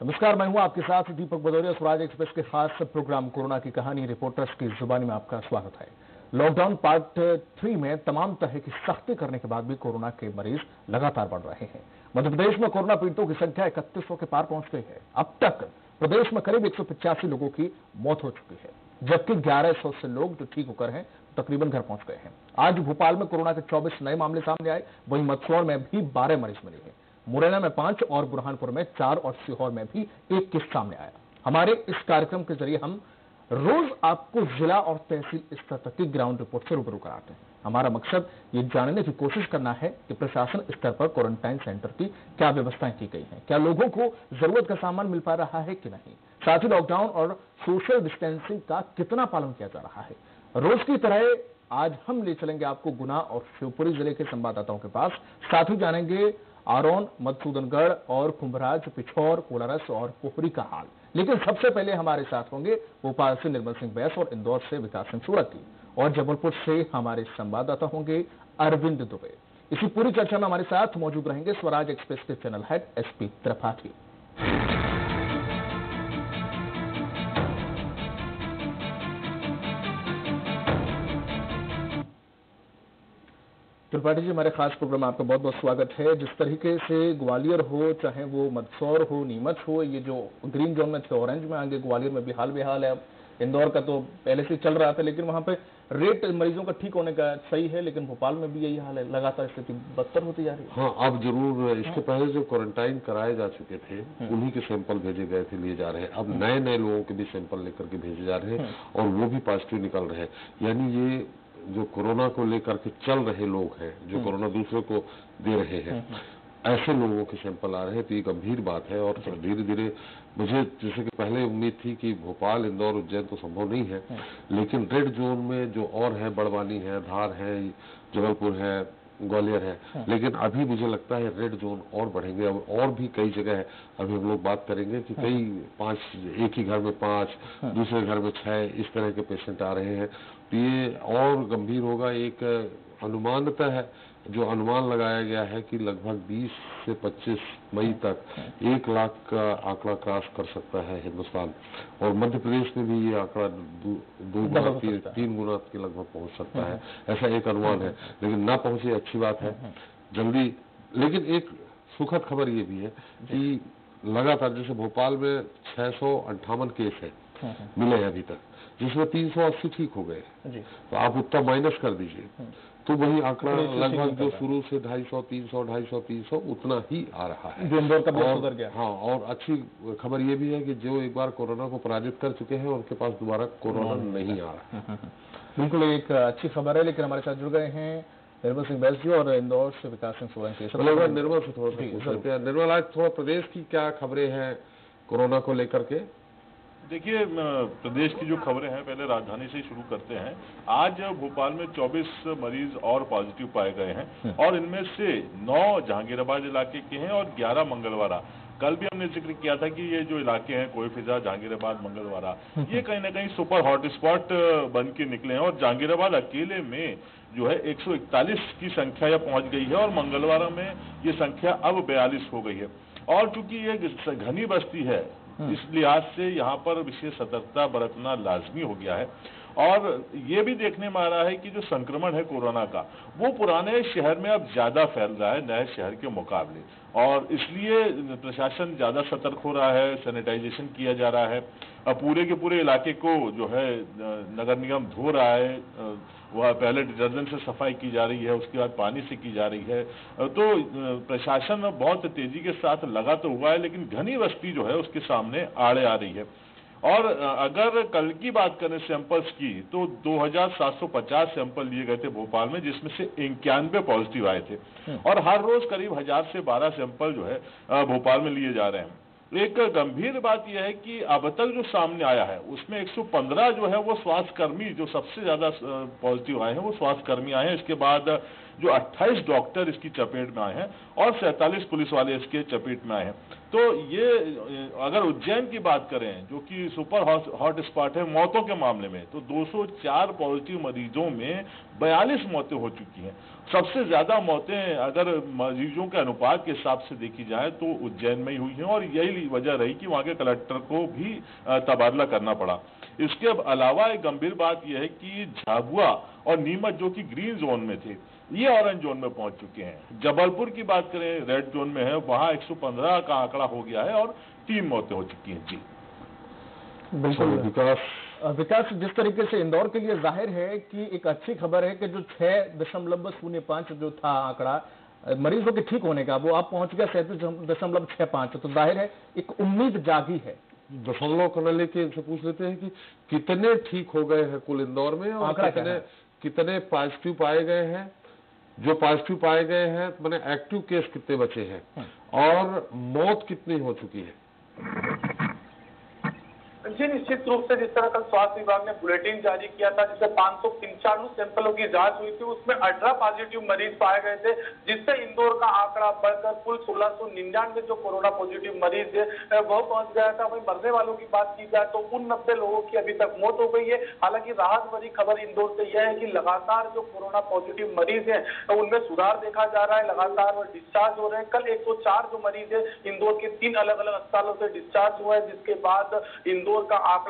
नमस्कार, मैं हूं आपके साथ दीपक भदौरिया। स्वराज एक्सप्रेस के खास प्रोग्राम कोरोना की कहानी रिपोर्टर्स की जुबानी में आपका स्वागत है। लॉकडाउन पार्ट 3 में तमाम तरह की सख्ती करने के बाद भी कोरोना के मरीज लगातार बढ़ रहे हैं। मध्य प्रदेश में कोरोना पीड़ितों की संख्या 3100 के पार पहुंच गई है। अब तक प्रदेश में करीब 185 लोगों की मौत हो चुकी है, जबकि 1100 से लोग जो ठीक होकर हैं तकरीबन घर पहुंच गए हैं। आज भोपाल में कोरोना के 24 नए मामले सामने आए, वहीं मंदसौर में भी 12 मरीज मिले हैं। मुरैना में 5 और बुरहानपुर में 4 और सीहोर में भी 1 केस सामने आया। हमारे इस कार्यक्रम के जरिए हम रोज आपको जिला और तहसील स्तर तक की ग्राउंड रिपोर्ट से रूबरू कराते हैं। हमारा मकसद ये जानने की कोशिश करना है कि प्रशासन स्तर पर क्वारंटाइन सेंटर की क्या व्यवस्थाएं की गई हैं, क्या लोगों को जरूरत का सामान मिल पा रहा है कि नहीं, साथ ही लॉकडाउन और सोशल डिस्टेंसिंग का कितना पालन किया जा रहा है। रोज की तरह आज हम ले चलेंगे आपको गुना और शिवपुरी जिले के संवाददाताओं के पास। साथ ही जानेंगे आरोन, मधुसूदनगढ़ और कुंभराज, पिछौर, कोलारस और पोखरी का हाल। लेकिन सबसे पहले हमारे साथ होंगे भोपाल से निर्मल सिंह बैस और इंदौर से विकास सिंह सोलंकी और जबलपुर से हमारे संवाददाता होंगे अरविंद दुबे। इसी पूरी चर्चा में हमारे साथ मौजूद रहेंगे स्वराज एक्सप्रेस के channel head SP Tripathi. Tripathi ji, हमारे खास प्रोग्राम में आपका बहुत बहुत स्वागत है। जिस तरीके से ग्वालियर हो, चाहे वो मंदसौर हो, नीमच हो, ये जो ग्रीन जोन में थे ऑरेंज में आगे, ग्वालियर में भी हाल बेहाल है। अब इंदौर का तो पहले से चल रहा था, लेकिन वहां पे रेट मरीजों का ठीक होने का सही है, लेकिन भोपाल में भी यही हाल है, लगातार स्थिति बदतर होती जा रही है। हाँ, अब जरूर इसके पहले जो क्वारंटाइन कराए जा चुके थे उन्हीं के सैंपल भेजे गए थे, लिए जा रहे हैं। अब नए नए लोगों के भी सैंपल लेकर के भेजे जा रहे हैं और वो भी पॉजिटिव निकल रहे हैं। यानी ये जो कोरोना को लेकर के चल रहे लोग हैं, जो कोरोना दूसरे को दे रहे हैं, ऐसे लोगों के सैंपल आ रहे हैं, तो ये गंभीर बात है। और धीरे धीरे मुझे जैसे कि पहले उम्मीद थी कि भोपाल, इंदौर, उज्जैन तो संभव नहीं है, लेकिन रेड जोन में जो और है, बड़वानी है, धार है, जबलपुर है, ग्वालियर है, लेकिन अभी मुझे लगता है रेड जोन और बढ़ेंगे। और भी कई जगह है, अभी हम लोग बात करेंगे कि कई 5, एक ही घर में 5, दूसरे घर में 6 इस तरह के पेशेंट आ रहे हैं। तो ये और गंभीर होगा। एक अनुमानतः है, जो अनुमान लगाया गया है कि लगभग 20 से 25 मई तक 1 लाख का आंकड़ा क्रॉस कर सकता है हिंदुस्तान, और मध्य प्रदेश में भी ये आंकड़ा 2 गुना 3 गुना के लगभग पहुंच सकता है, ऐसा एक अनुमान है। लेकिन ना पहुंचे अच्छी बात है जल्दी। लेकिन एक सुखद खबर ये भी है कि लगातार, जैसे भोपाल में 658 केस है मिले अभी तक, जिसमें 380 ठीक हो गए, तो आप उतना माइनस कर दीजिए तो वही आंकड़ा लगभग जो शुरू से 250, 300, 250, 300 उतना ही आ रहा है। इंदौर का भी सुधर गया। हाँ, और अच्छी खबर ये भी है कि जो एक बार कोरोना को पराजित कर चुके हैं उनके पास दोबारा कोरोना नहीं आ रहा। बिल्कुल एक अच्छी खबर है। लेकिन हमारे साथ जुड़ गए हैं निर्मल सिंह बैस जी और इंदौर से विकास सिंह सोलंकी। निर्मल से थोड़ा सा पूछ लेते हैं। निर्मल, आज थोड़ा प्रदेश की क्या खबरें हैं कोरोना को लेकर के? देखिए, प्रदेश की जो खबरें हैं, पहले राजधानी से ही शुरू करते हैं। आज भोपाल में 24 मरीज और पॉजिटिव पाए गए हैं और इनमें से 9 जहांगीराबाद इलाके के हैं और 11 मंगलवाड़ा। कल भी हमने जिक्र किया था कि ये जो इलाके हैं, कोईफिजा, जहांगीराबाद, मंगलवाड़ा, ये कहीं ना कहीं सुपर हॉटस्पॉट बन के निकले हैं। और जहांगीराबाद अकेले में जो है 141 की संख्या यह पहुंच गई है और मंगलवाड़ा में ये संख्या अब 42 हो गई है। और चूंकि ये घनी बस्ती है, इस लिहाज से यहाँ पर विशेष सतर्कता बरतना लाजमी हो गया है। और ये भी देखने में आ रहा है कि जो संक्रमण है कोरोना का, वो पुराने शहर में अब ज्यादा फैल रहा है नए शहर के मुकाबले, और इसलिए प्रशासन ज्यादा सतर्क हो रहा है, सैनिटाइजेशन किया जा रहा है। पूरे के पूरे इलाके को जो है नगर निगम धो रहा है, वह पहले डिटर्जेंट से सफाई की जा रही है, उसके बाद पानी से की जा रही है। तो प्रशासन बहुत तेजी के साथ लगा तो हुआ है, लेकिन घनी बस्ती जो है उसके सामने आड़े आ रही है। और अगर कल की बात करें सैंपल्स की, तो 2750 सैंपल लिए गए थे भोपाल में, जिसमें से 91 पॉजिटिव आए थे। और हर रोज करीब 1000 से 12 सैंपल जो है भोपाल में लिए जा रहे हैं। एक गंभीर बात यह है कि अब तक जो सामने आया है उसमें 115 जो है वो स्वास्थ्यकर्मी, जो सबसे ज्यादा पॉजिटिव आए हैं वो स्वास्थ्यकर्मी आए हैं। इसके बाद जो 28 डॉक्टर इसकी चपेट में आए हैं और 47 पुलिस वाले इसके चपेट में आए हैं। तो ये अगर उज्जैन की बात करें जो कि सुपर हॉट स्पॉट है मौतों के मामले में, तो 204 पॉजिटिव मरीजों में 42 मौतें हो चुकी हैं। सबसे ज्यादा मौतें अगर मरीजों के अनुपात के हिसाब से देखी जाए तो उज्जैन में ही हुई हैं और यही वजह रही कि वहां के कलेक्टर को भी तबादला करना पड़ा। इसके अलावा एक गंभीर बात यह है कि झाबुआ और नीमच जो कि ग्रीन जोन में थे ये ऑरेंज जोन में पहुंच चुके हैं। जबलपुर की बात करें रेड जोन में है, वहां 115 का आंकड़ा हो गया है और 3 मौतें हो चुकी हैं। जी बिल्कुल विकास, जिस तरीके से इंदौर के लिए जाहिर है कि एक अच्छी खबर है कि जो 6.05 जो था आंकड़ा मरीजों के ठीक होने का वो आप पहुंच गया 37.65, तो जाहिर है एक उम्मीद जागी है। दशमलव करना लेके इनसे पूछ लेते हैं कि कितने ठीक हो गए हैं कुल इंदौर में और कितने पॉजिटिव पाए गए हैं। जो पॉजिटिव पाए गए हैं मैंने एक्टिव केस कितने बचे हैं और मौत कितनी हो चुकी है। जी निश्चित रूप से जिस तरह कल स्वास्थ्य विभाग ने बुलेटिन जारी किया था जिससे 595 सैंपलों की जांच हुई थी, उसमें 18 पॉजिटिव मरीज पाए गए थे, जिससे इंदौर का आंकड़ा बढ़कर कुल 1699 जो कोरोना पॉजिटिव मरीज है वो पहुंच गया था। वहीं मरने वालों की बात की जाए तो 90 लोगों की अभी तक मौत हो गई है। हालांकि राहत भरी खबर इंदौर से यह है कि लगातार जो कोरोना पॉजिटिव मरीज है उनमें सुधार देखा जा रहा है, लगातार वो डिस्चार्ज हो रहे हैं। कल 104 जो मरीज है इंदौर के 3 अलग अलग अस्पतालों से डिस्चार्ज हुआ है, जिसके बाद इंदौर का आंकड़ा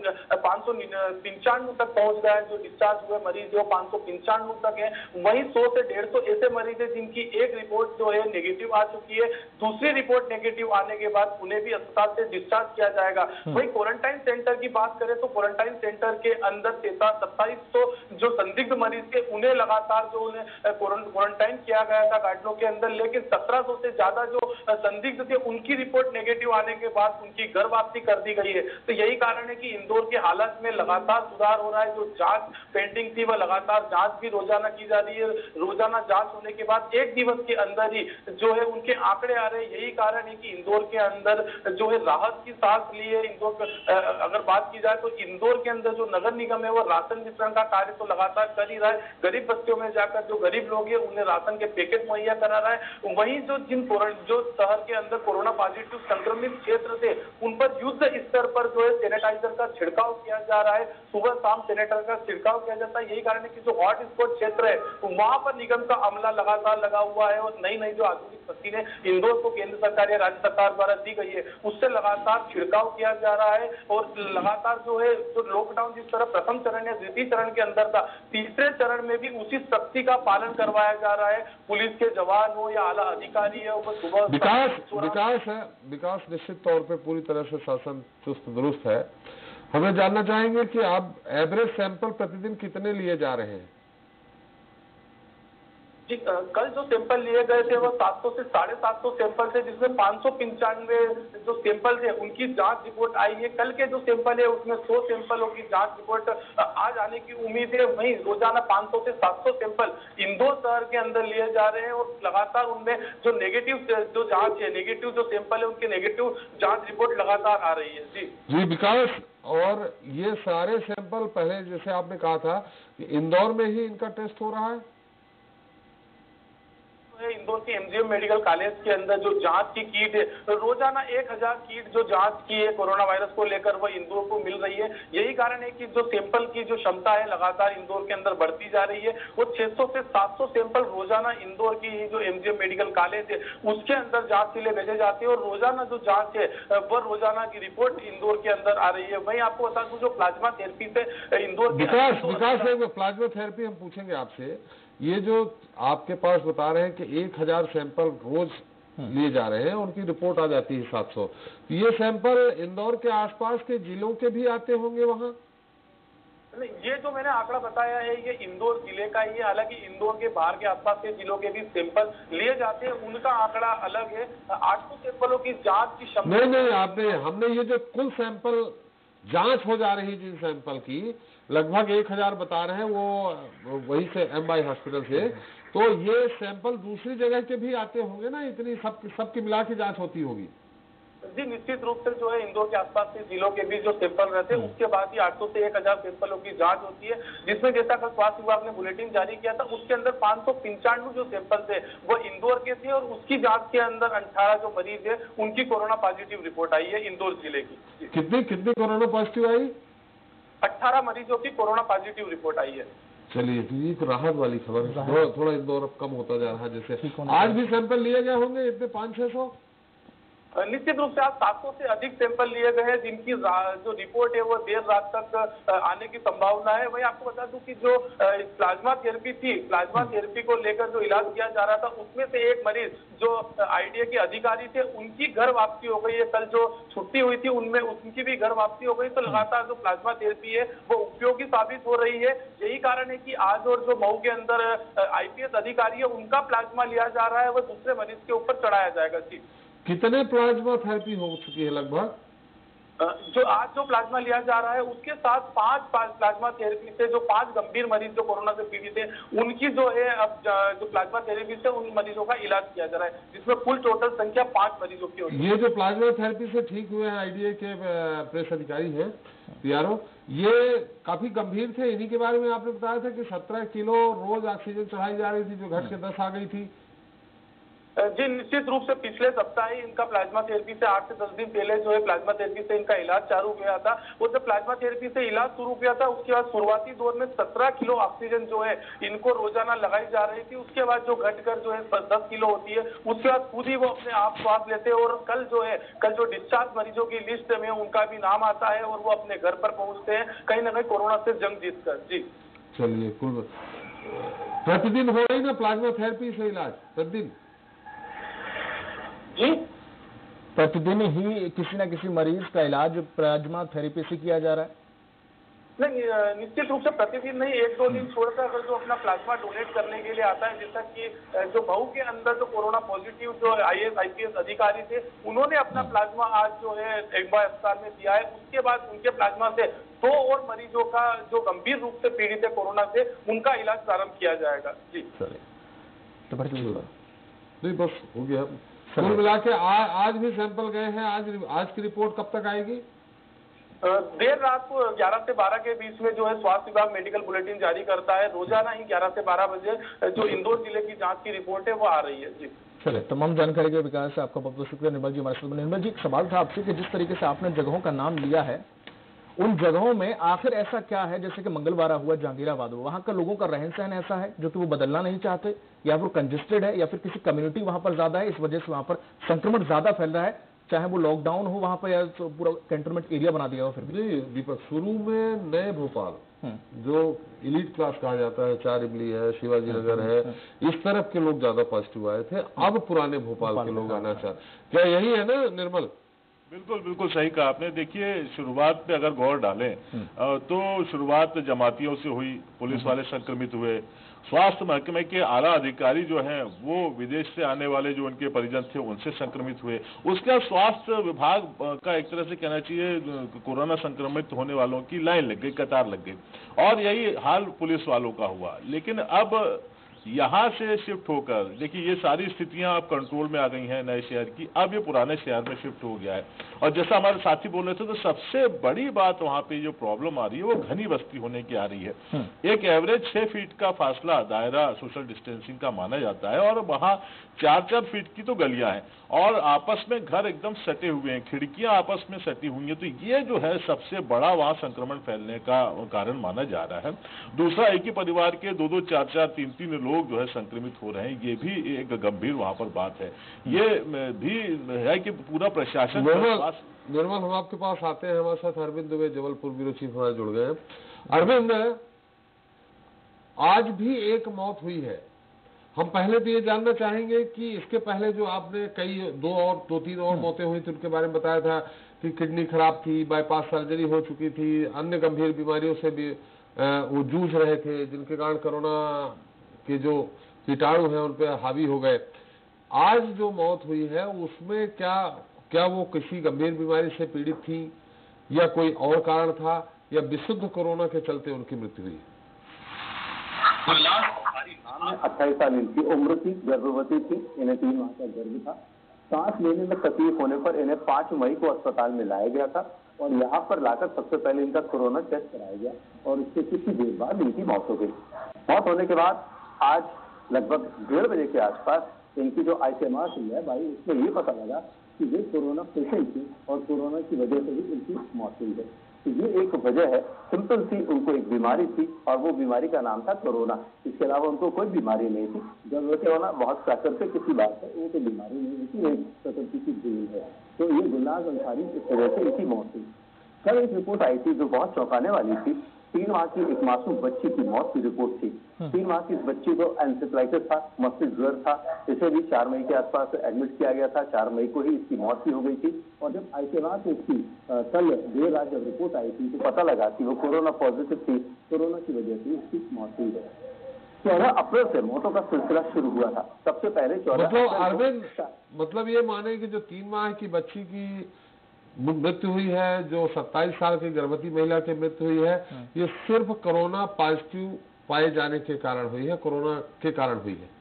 595 तक पहुंच गया है। जो डिस्चार्ज हुए मरीज जो 595 तक है। वहीं 100 से 150 ऐसे मरीज है जिनकी एक रिपोर्ट जो है नेगेटिव आ चुकी है, दूसरी रिपोर्ट नेगेटिव आने के बाद उन्हें भी अस्पताल से डिस्चार्ज किया जाएगा। वहीं क्वारंटाइन सेंटर की बात करें तो क्वारंटाइन सेंटर के अंदर 2700 जो संदिग्ध मरीज थे उन्हें लगातार जो उन्हें क्वारंटाइन किया गया था गार्डनों के अंदर, लेकिन 1700 से ज्यादा जो संदिग्ध थे उनकी रिपोर्ट नेगेटिव आने के बाद उनकी घर वापसी कर दी गई है। तो यही कारण है कि इंदौर के हालात में लगातार सुधार हो रहा है। जो जांच पेंडिंग थी वह लगातार जांच भी रोजाना की जा रही है। रोजाना जांच होने के बाद एक दिवस के अंदर ही जो है उनके आंकड़े आ रहे हैं। यही कारण है कि इंदौर के अंदर जो है राहत की सांस ली है। इंदौर अगर बात की जाए तो इंदौर के अंदर जो नगर निगम है वो राशन वितरण का कार्य तो लगातार कर ही रहा है। गरीब बस्तियों में जाकर जो गरीब लोग हैं उन्हें राशन के पैकेट मुहैया करा रहा है। वहीं जो शहर के अंदर कोरोना पॉजिटिव संक्रमित क्षेत्र थे उन पर युद्ध स्तर पर जो है सैनिटाइजर का छिड़काव किया जा रहा है। सुबह शाम सैनिटाइजर का छिड़काव किया जाता है। यही कारण है कि जो हॉट स्पॉट क्षेत्र है वहां पर निगम का अमला लगातार लगा हुआ है और नई नई जो आधुनिक मशीनें इंदौर को केंद्र सरकार या राज्य सरकार द्वारा दी गई है उससे लगातार छिड़काव किया जा रहा है। और लगातार जो है जो लॉकडाउन जिस तरह प्रथम चरण या द्वितीय चरण के अंदर था, तीसरे चरण में भी उसी सख्ती का पालन करवाया जा रहा है। पुलिस के जवान हो या आला अधिकारी है वो सुबह विकास निश्चित तौर पर पूरी तरह से शासन चुस्त दुरुस्त है। हमें जानना चाहेंगे कि आप एवरेज सैंपल प्रतिदिन कितने लिए जा रहे हैं। कल जो सैंपल लिए गए थे वो 700 से 750 सैंपल थे, जिसमें 595 जो सैंपल थे उनकी जांच रिपोर्ट आई है। कल के जो सैंपल है उसमें 100 सैंपलों की जांच रिपोर्ट आज आने की उम्मीद है। वहीं रोजाना 500 से 700 सैंपल इंदौर शहर के अंदर लिए जा रहे हैं और लगातार उनमें जो नेगेटिव जो जांच है, नेगेटिव जो सैंपल है उनकी नेगेटिव जांच रिपोर्ट लगातार आ रही है। जी विकास, और ये सारे सैंपल पहले जैसे आपने कहा था कि इंदौर में ही इनका टेस्ट हो रहा है। इंदौर के एमजीएम मेडिकल कॉलेज के अंदर जो जांच की किट है, रोजाना 1000 किट जो जांच की है कोरोना वायरस को लेकर वह इंदौर को मिल रही है। यही कारण है कि जो सैंपल की जो क्षमता है लगातार इंदौर के अंदर बढ़ती जा रही है। वो 600 से 700 सैंपल रोजाना इंदौर की जो एमजीएम मेडिकल कॉलेज है उसके अंदर जांच के लिए भेजे जाते हैं और रोजाना जो जांच है वह रोजाना की रिपोर्ट इंदौर के अंदर आ रही है। वहीं आपको बता दूं जो प्लाज्मा थेरेपी से इंदौर प्लाज्मा थेरेपी हम पूछेंगे आपसे। ये जो आपके पास बता रहे हैं कि 1000 सैंपल रोज लिए जा रहे हैं, उनकी रिपोर्ट आ जाती है 700, तो ये सैंपल इंदौर के आसपास के जिलों के भी आते होंगे वहां? ये जो मैंने आंकड़ा बताया है ये इंदौर जिले का ही है। हालांकि इंदौर के बाहर के आसपास के जिलों के भी सैंपल लिए जाते हैं, उनका आंकड़ा अलग है। 800 सैंपलों की जांच की क्षमता नहीं, हमने ये जो कुल सैंपल जांच हो जा रही जिन सैंपल की लगभग 1000 बता रहे हैं वो वही से एमआई हॉस्पिटल से, तो ये सैंपल दूसरी जगह के भी आते होंगे ना, इतनी सबकी मिला के जांच होती होगी। जी निश्चित रूप से जो है इंदौर के आसपास के जिलों के भी जो सैंपल रहते हैं उसके बाद ही 800 से 1000 सैंपलों की जांच होती है, जिसमें जैसा कल स्वास्थ्य विभाग ने बुलेटिन जारी किया था उसके अंदर 595 जो सैंपल थे वो इंदौर के थे और उसकी जांच के अंदर 18 जो मरीज है उनकी कोरोना पॉजिटिव रिपोर्ट आई है इंदौर जिले की। कितनी कोरोना पॉजिटिव आई? 18 मरीजों की कोरोना पॉजिटिव रिपोर्ट आई है। चलिए तो ये तो राहत वाली खबर है। थोड़ा इंदौर अब कम होता जा रहा है, जैसे आज भी सैंपल लिए गए होंगे इतने 500-600? निश्चित रूप से आज 700 से अधिक सैंपल लिए गए हैं, जिनकी जो रिपोर्ट है वो देर रात तक आने की संभावना है। वहीं आपको बता दूं कि जो प्लाज्मा थेरेपी थी, प्लाज्मा थेरेपी को लेकर जो इलाज किया जा रहा था उसमें से एक मरीज जो आईडीए के अधिकारी थे उनकी घर वापसी हो गई है। कल जो छुट्टी हुई थी उनमें उनकी भी घर वापसी हो गई। तो लगातार जो प्लाज्मा थेरेपी है वो उपयोगी साबित हो रही है। यही कारण है कि आज और जो मऊ के अंदर आईपीएस अधिकारी है उनका प्लाज्मा लिया जा रहा है, वो दूसरे मरीज के ऊपर चढ़ाया जाएगा। जी कितने प्लाज्मा थेरेपी हो चुकी है लगभग? जो आज जो प्लाज्मा लिया जा रहा है उसके साथ 5 प्लाज्मा थेरेपी से जो 5 गंभीर मरीज जो कोरोना से पीड़ित है उनकी जो है अब जो प्लाज्मा थेरेपी से उन मरीजों का इलाज किया जा रहा है, जिसमें कुल टोटल संख्या 5 मरीजों की होगी। ये जो प्लाज्मा थेरेपी से ठीक हुए हैं आईडीए के प्रेस अधिकारी हैं पीआरओ, ये काफी गंभीर थे। इन्हीं के बारे में आपने बताया था कि 17 किलो रोज ऑक्सीजन चढ़ाई जा रही थी जो घट के 10 आ गई थी। जी निश्चित रूप से पिछले सप्ताह ही इनका प्लाज्मा थेरेपी से 8 से 10 दिन पहले जो है प्लाज्मा थेरेपी से इनका इलाज चालू किया था। और जब प्लाज्मा थेरेपी से इलाज शुरू किया था उसके बाद शुरुआती दौर में 17 किलो ऑक्सीजन जो है इनको रोजाना लगाई जा रही थी। उसके बाद जो घटकर जो है 10 किलो होती है, उसके बाद खुद ही वो अपने आप श्वास लेते हैं और कल जो डिस्चार्ज मरीजों की लिस्ट में उनका भी नाम आता है और वो अपने घर पर पहुंचते हैं कहीं ना कहीं कोरोना से जंग जीतकर। जी चलिए, कुल प्रतिदिन हो रही ना प्लाज्मा थेरेपी से इलाज? प्रतिदिन जी प्रतिदिन ही किसी न किसी मरीज का इलाज प्लाज्मा थेरेपी से किया जा रहा है? नहीं, निश्चित रूप से प्रतिदिन नहीं, 1-2 दिन छोड़कर अगर जो अपना प्लाज्मा डोनेट करने के लिए आता है, जैसा कि जो मऊ के अंदर जो कोरोना पॉजिटिव जो आईएएस आईपीएस अधिकारी थे उन्होंने अपना प्लाज्मा आज जो है एम्बा अस्पताल में दिया है। उसके बाद उनके प्लाज्मा से 2 और मरीजों का जो गंभीर रूप से पीड़ित है कोरोना से उनका इलाज प्रारंभ किया जाएगा। जी तो नहीं, बस हो गया। कुल मिला के आज भी सैंपल गए हैं। आज की रिपोर्ट कब तक आएगी? देर रात को 11 से 12 के बीच में जो है स्वास्थ्य विभाग मेडिकल बुलेटिन जारी करता है। रोजाना ही 11 से 12 बजे जो इंदौर जिले की जांच की रिपोर्ट है वो आ रही है। जी चलिए, तमाम जानकारी के विकास से आपका बहुत बहुत शुक्रिया निर्मल जी हमारे साथ। निर्मल जी, एक सवाल था आपसे कि जिस तरीके से आपने जगहों का नाम लिया है उन जगहों में आखिर ऐसा क्या है, जैसे कि मंगलवार हुआ जहांगीराबाद हुआ, वहां का लोगों का रहन सहन ऐसा है जो कि वो बदलना नहीं चाहते, या फिर कंजेस्टेड है, या फिर किसी कम्युनिटी वहां पर ज्यादा है इस वजह से वहां पर संक्रमण ज्यादा फैल रहा है, चाहे वो लॉकडाउन हो वहां पर या तो पूरा कैंटोनमेंट एरिया बना दिया हो? फिर भी नहीं दीपक, शुरू में नए भोपाल जो इलीट क्लास कहा जाता है, 4 इमली है, शिवाजी नगर है, इस तरफ के लोग ज्यादा पॉजिटिव आए थे। अब पुराने भोपाल के लोग आना चाहते, क्या यही है ना निर्मल? बिल्कुल बिल्कुल सही कहा आपने। देखिए, शुरुआत पे अगर गौर डालें तो शुरुआत जमातियों से हुई, पुलिस वाले संक्रमित हुए, स्वास्थ्य महकमे के आला अधिकारी जो हैं वो विदेश से आने वाले जो उनके परिजन थे उनसे संक्रमित हुए। उसके बाद स्वास्थ्य विभाग का एक तरह से कहना चाहिए कोरोना संक्रमित होने वालों की लाइन लग गई, कतार लग गई, और यही हाल पुलिस वालों का हुआ। लेकिन अब यहाँ से शिफ्ट होकर देखिए ये सारी स्थितियां अब कंट्रोल में आ गई हैं नए शहर की, अब ये पुराने शहर में शिफ्ट हो गया है। और जैसा हमारे साथी बोल रहे थे तो सबसे बड़ी बात वहाँ पे जो प्रॉब्लम आ रही है वो घनी बस्ती होने की आ रही है। एक एवरेज 6 फीट का फासला दायरा सोशल डिस्टेंसिंग का माना जाता है और वहाँ 4-4 फीट की तो गलियां हैं और आपस में घर एकदम सटे हुए हैं, खिड़कियां आपस में सटी हुई हैं। तो ये जो है सबसे बड़ा वहाँ संक्रमण फैलने का कारण माना जा रहा है। दूसरा, एक ही परिवार के 2-2, 4-4, 3-3 लोग जो है संक्रमित हो रहे हैं, ये भी एक गंभीर वहाँ पर बात है। ये भी है कि पूरा प्रशासन निर्मल, हम आपके पास आते हैं, हमारे साथ अरविंद दुबे जबलपुर ब्यूरो चीफ हमारे जुड़ गए हैं। अरविंद, आज भी एक मौत हुई है। हम पहले तो ये जानना चाहेंगे कि इसके पहले जो आपने 2-3 और मौतें हुई थी उनके बारे में बताया था कि किडनी खराब थी, बाईपास सर्जरी हो चुकी थी, अन्य गंभीर बीमारियों से भी वो जूझ रहे थे, जिनके कारण कोरोना के जो कीटाणु हैं उन पर हावी हो गए। आज जो मौत हुई है उसमें क्या वो किसी गंभीर बीमारी से पीड़ित थी या कोई और कारण था या विशुद्ध कोरोना के चलते उनकी मृत्यु हुई? 28 साल इनकी उम्र थी, गर्भवती थी, इन्हें 3 माह का गर्भ था। सांस लेने में तकलीफ होने पर इन्हें 5 मई को अस्पताल में लाया गया था और यहाँ पर लाकर सबसे पहले इनका कोरोना टेस्ट कराया गया और इसके कुछ ही देर बाद इनकी मौत हो गई। मौत होने के बाद आज लगभग 1:30 बजे के आसपास इनकी जो ICMR हुई है भाई, उसमें ये पता लगा कि वे कोरोना पेशेंट थी और कोरोना की वजह से ही इनकी मौत हुई है। तो ये एक वजह है, सिंपल सी, उनको एक बीमारी थी और वो बीमारी का नाम था कोरोना। इसके अलावा उनको कोई बीमारी नहीं थी। जब वैसे होना बहुत प्राकृतिक किसी बात है, वो तो बीमारी नहीं थी, एक प्रकृति की देन है। तो ये गुलनाज अंसारी इस वजह से इनकी मौत हुई। कल एक रिपोर्ट आई थी जो बहुत चौंकाने वाली थी। 3 माह की एक मासूम बच्ची की मौत की रिपोर्ट थी। 3 माह की इस बच्ची को एंसेफ्लाइटिस था, मस्तिष्क ज्वर था। इसे भी 4 मई के आसपास एडमिट किया गया था। 4 मई को ही इसकी मौत भी हो गई थी। और जब ICMR से इसकी कल देर रात जब रिपोर्ट आई थी तो पता लगा कि वो कोरोना पॉजिटिव थी। कोरोना की वजह से इसकी मौत हुई है। 14 अप्रैल से मौतों का सिलसिला शुरू हुआ था। सबसे पहले 14 अरविंद, मतलब ये माने कि जो 3 माह की बच्ची की मृत्यु हुई है, जो 27 साल की गर्भवती महिला की मृत्यु हुई है, ये सिर्फ कोरोना पॉजिटिव पाए जाने के कारण हुई है, कोरोना के कारण हुई है।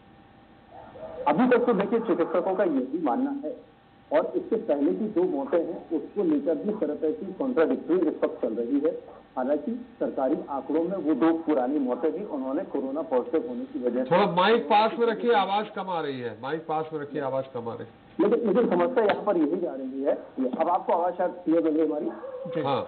अभी तक तो देखिए चिकित्सकों का ये भी मानना है और इससे पहले की 2 मौतें हैं उसको लेकर भी तरह की कॉन्ट्राडिक्टरी इस वक्त चल रही है। हालांकि सरकारी आंकड़ों में वो 2 पुरानी मौतें भी उन्होंने कोरोना पॉजिटिव होने की वजह से। थोड़ा माइक पास में रखिए, आवाज कम आ रही है। माइक पास में रखिए, आवाज कम आ रही है। लेकिन समस्या यहाँ पर यही जा रही है। अब आपको आवाज शायद क्लियर मिल रही हमारी? हाँ,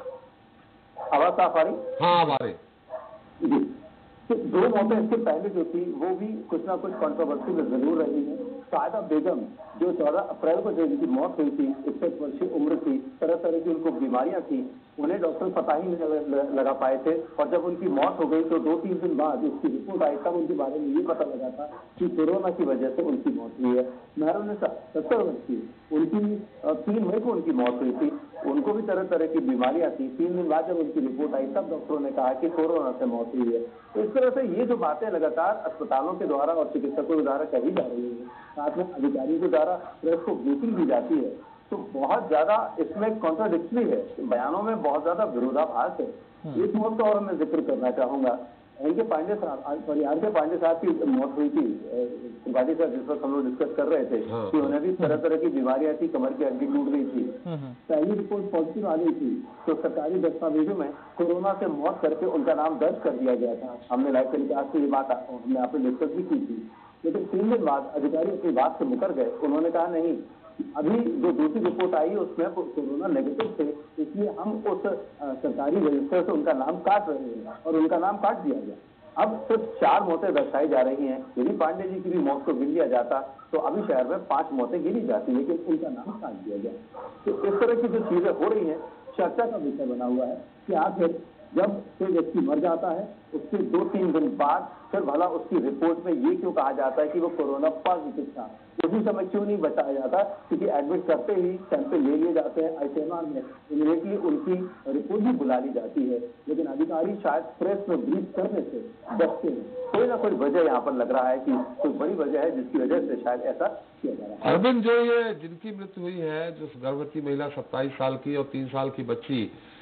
आवाज साफ आ रही? हाँ, आ रही जी। तो 2 मौतें इससे पहले जो थी वो भी कुछ ना कुछ कंट्रोवर्सी में जरूर रही है। सायदा बेगम जो 14 अप्रैल को जो इनकी मौत हुई थी, 61 वर्षीय उम्र थी, तरह तरह की उनको बीमारियां थी, उन्हें डॉक्टर पता ही नहीं लगा पाए थे। और जब उनकी मौत हो गई तो 2-3 दिन बाद इसकी रिपोर्ट आई, तब उनके बारे में ये पता लगा था कि कोरोना की वजह से उनकी मौत हुई है। मेहरुन्निसा 70 वर्ष की, उनकी 3 मई को उनकी मौत हुई थी। उनको भी तरह तरह की बीमारियां थी। 3 दिन बाद जब उनकी रिपोर्ट आई तब डॉक्टरों ने कहा कि कोरोना से मौत हुई है। तो इस तरह से ये जो बातें लगातार अस्पतालों के द्वारा और चिकित्सकों के द्वारा कही जा रही है, साथ में अधिकारियों के द्वारा प्रेस को ब्रीफिंग दी जाती है, तो बहुत ज्यादा इसमें कॉन्ट्राडिक्टरी है। बयानों में बहुत ज्यादा विरोधाभास है। एक मौत का और मैं जिक्र करना चाहूंगा। इनके पांडे साहब, परिवार के पांडे साहब की मौत हुई थी त्रिपाठी साहब, जिस वक्त हम लोग डिस्कस कर रहे थे कि उन्हें भी तरह तरह की बीमारियां थी, कमर की हड्डी टूट गई थी। पहली रिपोर्ट पॉजिटिव आ गई थी तो सरकारी दस्तावेजों में कोरोना से मौत करके उनका नाम दर्ज कर दिया गया था। हमने लाइव टेलीकास्ट से ये बात हमने आपने डिस्कस भी की थी। लेकिन 3 दिन बाद अधिकारी अपनी बात से मुकर गए। उन्होंने कहा नहीं, अभी जो दूसरी रिपोर्ट आई उसमें कोरोना नेगेटिव थे, इसलिए हम उस सरकारी रजिस्टर से उनका नाम काट रहे हैं और उनका नाम काट दिया गया। अब सिर्फ 4 मौतें दर्शाई जा रही हैं। यदि पांडे जी की भी मौत को गिन लिया जाता तो अभी शहर में 5 मौतें गिनी जाती, लेकिन उनका नाम काट दिया गया। तो इस तरह की जो चीजें हो रही हैं, चर्चा का विषय बना हुआ है कि आखिर जब कोई व्यक्ति मर जाता है उसके 2-3 दिन बाद फिर भला उसकी रिपोर्ट में ये क्यों कहा जाता है कि वो कोरोना पॉजिटिव था? उसी समय क्यों नहीं बताया जाता? क्योंकि एडमिट करते ही सैंपल ले लिए जाते हैं ICMR में, इमीडिएटली उनकी रिपोर्ट भी बुला ली जाती है। लेकिन अधिकारी शायद प्रेस में ब्रीफ करने से बचते हैं। कोई ना कोई वजह यहाँ पर लग रहा है कि कोई बड़ी वजह है जिसकी वजह से शायद ऐसा किया जा रहा है। अरविंद, जो ये जिनकी मृत्यु हुई है, जो गर्भवती महिला 27 साल की और 3 साल की बच्ची,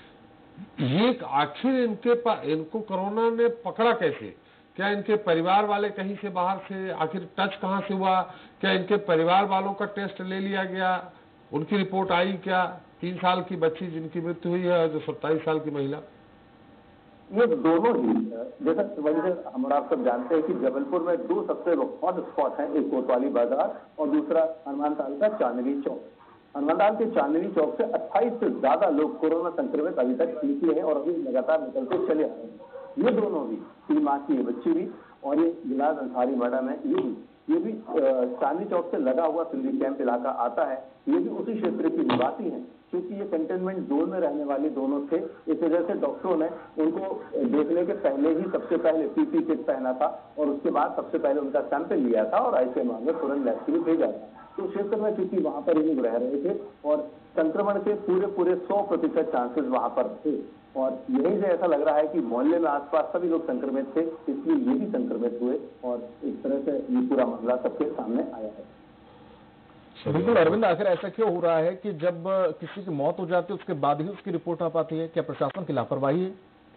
ये आखिर इनको कोरोना ने पकड़ा कैसे? क्या इनके परिवार वाले कहीं से बाहर से, आखिर टच कहां से हुआ? क्या इनके परिवार वालों का टेस्ट ले लिया गया? उनकी रिपोर्ट आई क्या? 3 साल की बच्ची जिनकी मृत्यु हुई है और जो 27 साल की महिला, ये दोनों ही जैसा वजह हम और आप सब जानते हैं कि जबलपुर में 2 सबसे हॉट स्पॉट हैं, एक कोतवाली बाजार और दूसरा हनुमान ताल का चांदनी चौक। हनुमान के चांदनी चौक से 28 से ज्यादा लोग कोरोना संक्रमित अभी तक निकले हैं और अभी लगातार निकलते चले आ रहे हैं। ये दोनों भी, 3 माह की ये बच्ची भी और ये गुलनाज अंसारी मैडम है, ये भी चांदनी चौक से लगा हुआ सिंधी कैंप इलाका आता है। ये भी उसी क्षेत्र की निवासी हैं। क्योंकि ये कंटेनमेंट जोन में रहने वाले दोनों थे, इस वजह से डॉक्टरों ने उनको देखने के पहले ही सबसे पहले PP किट पहना था और उसके बाद सबसे पहले उनका सैंपल लिया था और ICMR में तुरंत लैब के लिए भेजा था। तो क्षेत्र में चूंकि वहां पर ही लोग रह रहे थे और संक्रमण के पूरे 100% चांसेस वहां पर थे और यही से ऐसा लग रहा है कि मोहल्ले में आसपास सभी लोग संक्रमित थे, इसलिए ये भी संक्रमित हुए और इस तरह से ये पूरा मामला सबके सामने आया है। बिल्कुल अरविंद, आखिर ऐसा क्यों हो रहा है कि जब किसी की मौत हो जाती है उसके बाद ही उसकी रिपोर्ट आ पाती है? क्या प्रशासन की लापरवाही है?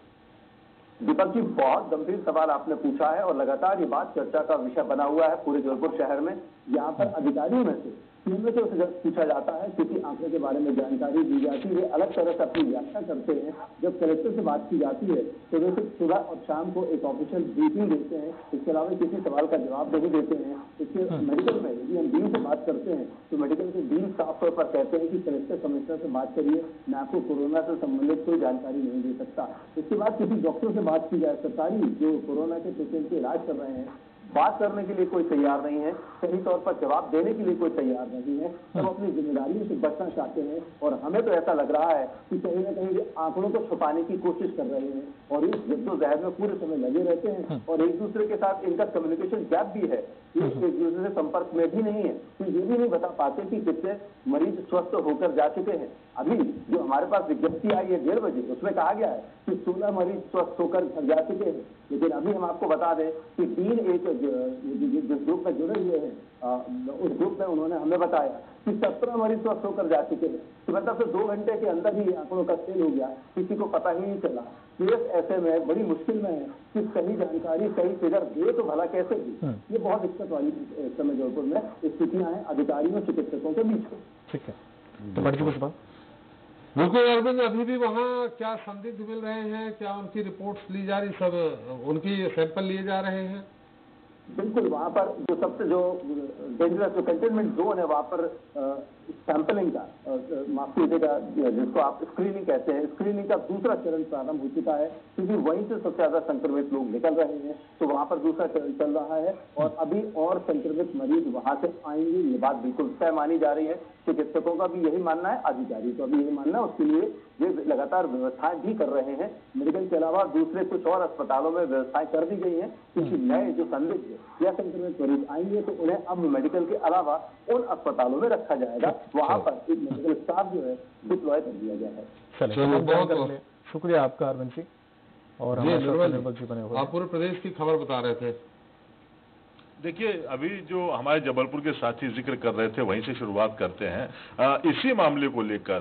दीपक जी, बहुत गंभीर सवाल आपने पूछा है और लगातार ये बात चर्चा का विषय बना हुआ है पूरे जबलपुर शहर में। यहाँ पर अधिकारियों में से सीएमओ से जब पूछा जाता है, क्योंकि आंकड़े के बारे में जानकारी दी जाती है, वे अलग तरह से अपनी व्याख्या करते हैं। जब कलेक्टर से बात की जाती है तो वे सिर्फ सुबह और शाम को एक ऑफिशियल ब्रीफिंग देते हैं, इसके अलावा किसी सवाल का जवाब नहीं देते हैं। इसके मेडिकल में यदि हम डीन से बात करते हैं तो मेडिकल के डीन साफ तौर पर कहते हैं कि कलेक्टर कमिश्नर से बात करिए, मैं आपको कोरोना से संबंधित कोई जानकारी नहीं दे सकता। इसके बाद किसी डॉक्टर से बात की जाए, सरकारी जो कोरोना के पेशेंट के इलाज कर रहे हैं, बात करने के लिए कोई तैयार नहीं है, सही तौर पर जवाब देने के लिए कोई तैयार नहीं है। सब अपनी जिम्मेदारियों से बचना चाहते हैं और हमें तो ऐसा लग रहा है कि कहीं ना कहीं आंकड़ों को छुपाने की कोशिश कर रहे हैं और इस जद्दोजहद में पूरे समय लगे रहते हैं और एक दूसरे के साथ इनका कम्युनिकेशन गैप भी है, एक दूसरे से संपर्क में भी नहीं है, तो ये भी नहीं बता पाते कि कितने मरीज स्वस्थ होकर जा चुके हैं। अभी जो हमारे पास विज्ञप्ति आई है 1:30 बजे, उसमें कहा गया है कि 16 मरीज स्वस्थ होकर घर जा चुके हैं, लेकिन अभी हम आपको बता दें कि डीन एक जिस ग्रुप में जुड़े हुए हैं उस ग्रुप में उन्होंने हमें बताया कि 17 मरीज स्वस्थ होकर जा चुके हैं। तो मतलब से 2 घंटे के अंदर ही आंकड़ों का खेल हो गया, किसी को पता ही नहीं चला। केस ऐसे में बड़ी मुश्किल में है कि सही जानकारी सही फिगर दे तो भला कैसे दी। ये बहुत दिक्कत वाली समय जयपुर में स्थितियां हैं अधिकारियों चिकित्सकों के बीच में। ठीक है, तो बढ़ कुछ बात बिल्कुल अरविंद, अभी भी वहाँ क्या संदिग्ध मिल रहे हैं, क्या उनकी रिपोर्ट्स ली जा रही, सब उनकी सैंपल लिए जा रहे हैं? बिल्कुल, वहाँ पर जो सबसे जो डेंजरस जो कंटेनमेंट जोन है वहाँ पर सैंपलिंग का माफ कीजिएगा जिसको आप स्क्रीनिंग कहते हैं, स्क्रीनिंग का दूसरा चरण प्रारंभ हो चुका है, क्योंकि वहीं से सबसे ज्यादा संक्रमित लोग निकल रहे हैं, तो वहाँ पर दूसरा चरण चल रहा है और अभी और संक्रमित मरीज वहाँ से आएंगे, ये बात बिल्कुल तय मानी जा रही है। चिकित्सकों का भी यही मानना है, अधिकारियों का भी यही मानना है, उसके लिए वे लगातार व्यवस्थाएं भी कर रहे हैं। मेडिकल के अलावा दूसरे कुछ और अस्पतालों में व्यवस्थाएं कर दी गई हैं, क्योंकि नए जो संदिग्ध या संक्रमित मरीज आएंगे तो उन्हें अब मेडिकल के अलावा उन अस्पतालों में रखा जाएगा, वहाँ पर एक मेडिकल स्टाफ जो है डिप्लॉय कर दिया गया है। चलिए, बहुत शुक्रिया आपका अरविंद जी। और निर्मल जी बने हुए, आप पूरे प्रदेश की खबर बता रहे थे। देखिए, अभी जो हमारे जबलपुर के साथी जिक्र कर रहे थे वहीं से शुरुआत करते हैं। इसी मामले को लेकर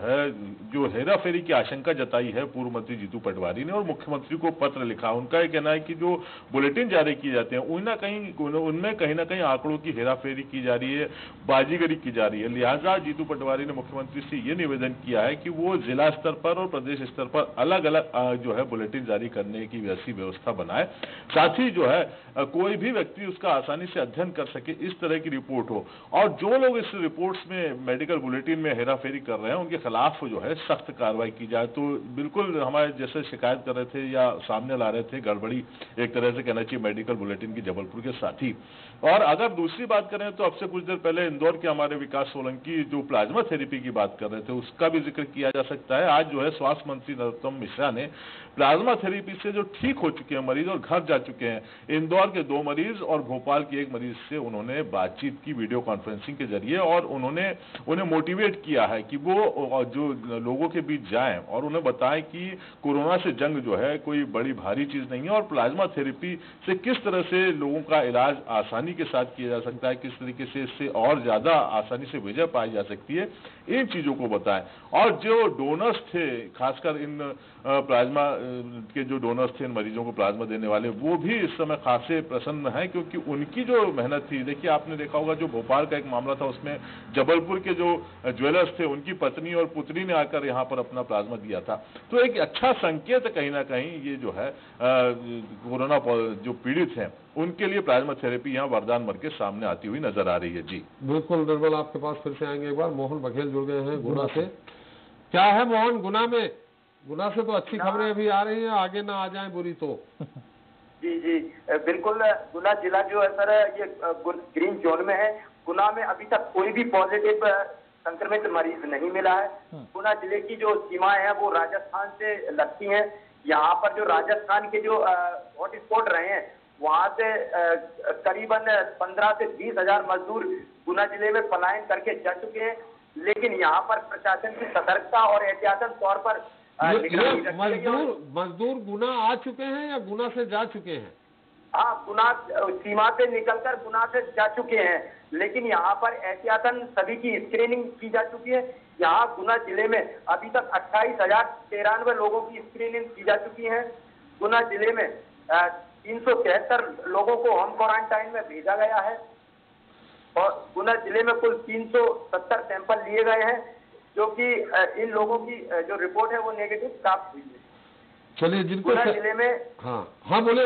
जो हेरा फेरी की आशंका जताई है पूर्व मंत्री जीतू पटवारी ने और मुख्यमंत्री को पत्र लिखा। उनका ये कहना है कि जो बुलेटिन जारी किए जाते हैं उनमें कहीं ना कहीं आंकड़ों की हेरा फेरी की जा रही है, बाजीगरी की जा रही है। लिहाजा जीतू पटवारी ने मुख्यमंत्री से ये निवेदन किया है कि वो जिला स्तर पर और प्रदेश स्तर पर अलग अलग जो है बुलेटिन जारी करने की वैसी व्यवस्था बनाए। साथ ही जो है कोई भी व्यक्ति का आसानी से अध्ययन कर सके, इस तरह की रिपोर्ट हो और जो लोग इस रिपोर्ट्स में मेडिकल बुलेटिन में हेराफेरी कर रहे हैं उनके खिलाफ जो है सख्त कार्रवाई की जाए। तो बिल्कुल हमारे जैसे शिकायत कर रहे थे या सामने ला रहे थे गड़बड़ी एक तरह से कहना चाहिए मेडिकल बुलेटिन की जबलपुर के साथी। और अगर दूसरी बात करें तो अब से कुछ देर पहले इंदौर के हमारे विकास सोलंकी जो प्लाज्मा थेरेपी की बात कर रहे थे उसका भी जिक्र किया जा सकता है। आज जो है स्वास्थ्य मंत्री नरोत्तम मिश्रा ने प्लाज्मा थेरेपी से जो ठीक हो चुके हैं मरीज और घर जा चुके हैं, इंदौर के 2 मरीज और भोपाल के 1 मरीज से उन्होंने बातचीत की वीडियो कॉन्फ्रेंसिंग के जरिए और उन्हें मोटिवेट किया है कि वो जो लोगों के बीच जाएं और उन्हें बताएं कि कोरोना से जंग जो है कोई बड़ी भारी चीज नहीं है और प्लाज्मा थेरेपी से किस तरह से लोगों का इलाज आसानी के साथ किया जा सकता है, किस तरीके से इससे और ज्यादा आसानी से विजय पाई जा सकती है, इन चीजों को बताएं। और जो डोनर्स थे, खासकर इन प्लाज्मा के जो डोनर्स थे, इन मरीजों को प्लाज्मा देने वाले, वो भी इस समय खासे प्रसन्न हैं क्योंकि उनकी जो मेहनत थी, देखिए आपने देखा होगा जो भोपाल का एक मामला था उसमें जबलपुर के जो ज्वेलर्स थे उनकी पत्नी और पुत्री ने आकर यहाँ पर अपना प्लाज्मा दिया था। तो एक अच्छा संकेत कहीं ना कहीं ये जो है कोरोना जो पीड़ित हैं उनके लिए प्लाज्मा थेरेपी यहाँ वरदान बन के सामने आती हुई नजर आ रही है। जी बिल्कुल निर्मल, आपके पास फिर से आएंगे एक बार। मोहन बघेल जुड़ गए हैं गुना से। क्या है मोहन गुना में? गुना से तो अच्छी खबरें अभी आ रही हैं, आगे ना आ जाए बुरी तो। जी बिल्कुल, गुना जिला जो है सर ये ग्रीन जोन में है। गुना में अभी तक कोई भी पॉजिटिव संक्रमित मरीज नहीं मिला है। गुना जिले की जो सीमाएं हैं वो राजस्थान से लगती हैं। यहाँ पर जो राजस्थान के जो हॉटस्पॉट रहे हैं वहाँ से करीबन 15 से 20 हजार मजदूर गुना जिले में पलायन करके जा चुके हैं, लेकिन यहाँ पर प्रशासन की सतर्कता और एहतियातन तौर पर मजदूर गुना आ चुके हैं या गुना से जा चुके हैं? हाँ, गुना सीमा से निकलकर गुना से जा चुके हैं, लेकिन यहाँ पर एहतियातन सभी की स्क्रीनिंग की जा चुकी है। यहाँ गुना जिले में अभी तक 28,093 लोगों की स्क्रीनिंग की जा चुकी है। गुना जिले में 373 लोगों को होम क्वारंटाइन में भेजा गया है। और गुना जिले में कुल 370 सैंपल लिए गए हैं, जो कि इन लोगों की जो रिपोर्ट है वो नेगेटिव प्राप्त हुई है। चलिए, जिनको गुना जिले में हाँ बोले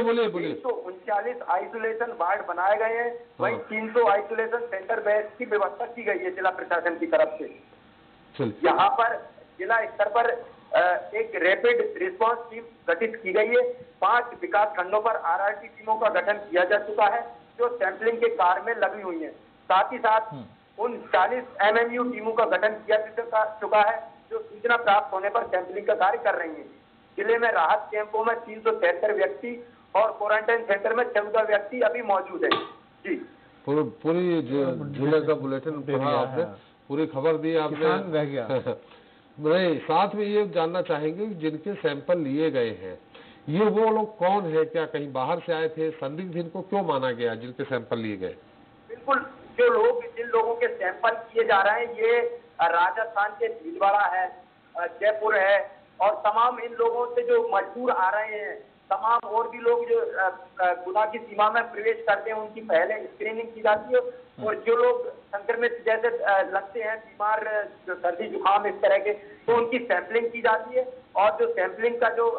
339 आइसोलेशन वार्ड बनाए गए हैं, वहीं 300 आइसोलेशन सेंटर बेड की व्यवस्था की गई है जिला प्रशासन की तरफ से। यहाँ पर जिला स्तर पर एक रैपिड रिस्पांस टीम गठित की गई है। 5 विकास खंडों पर RRT टीमों का गठन किया जा चुका है, जो सैंपलिंग के कार्य में लगी हुई है। साथ ही साथ उन 40 MMU टीमों का गठन किया चुका है, जो सूचना प्राप्त होने पर सैंपलिंग का कार्य कर रही है। जिले में राहत कैंपों में 373 व्यक्ति और क्वारंटाइन सेंटर में 14 व्यक्ति अभी मौजूद है। जी, पूरी जिले का बुलेटिन पढ़ा आपने, पूरी खबर दी आपने, रह गया। नहीं, साथ में ये जानना चाहेंगे कि जिनके सैंपल लिए गए हैं, ये वो लोग कौन है? क्या कहीं बाहर से आए थे? संदिग्ध इनको क्यों माना गया जिनके सैंपल लिए गए? बिल्कुल, जिन लोगों के सैंपल किए जा रहे हैं, ये राजस्थान के भीलवाड़ा है, जयपुर है, और तमाम इन लोगों से जो मजदूर आ रहे हैं, तमाम और भी लोग जो गुना की सीमा में प्रवेश करते हैं, उनकी पहले स्क्रीनिंग की जाती है। और जो लोग संक्रमित जैसे लगते हैं, बीमार, जो सर्दी जुकाम इस तरह के, तो उनकी सैंपलिंग की जाती है। और जो सैंपलिंग का जो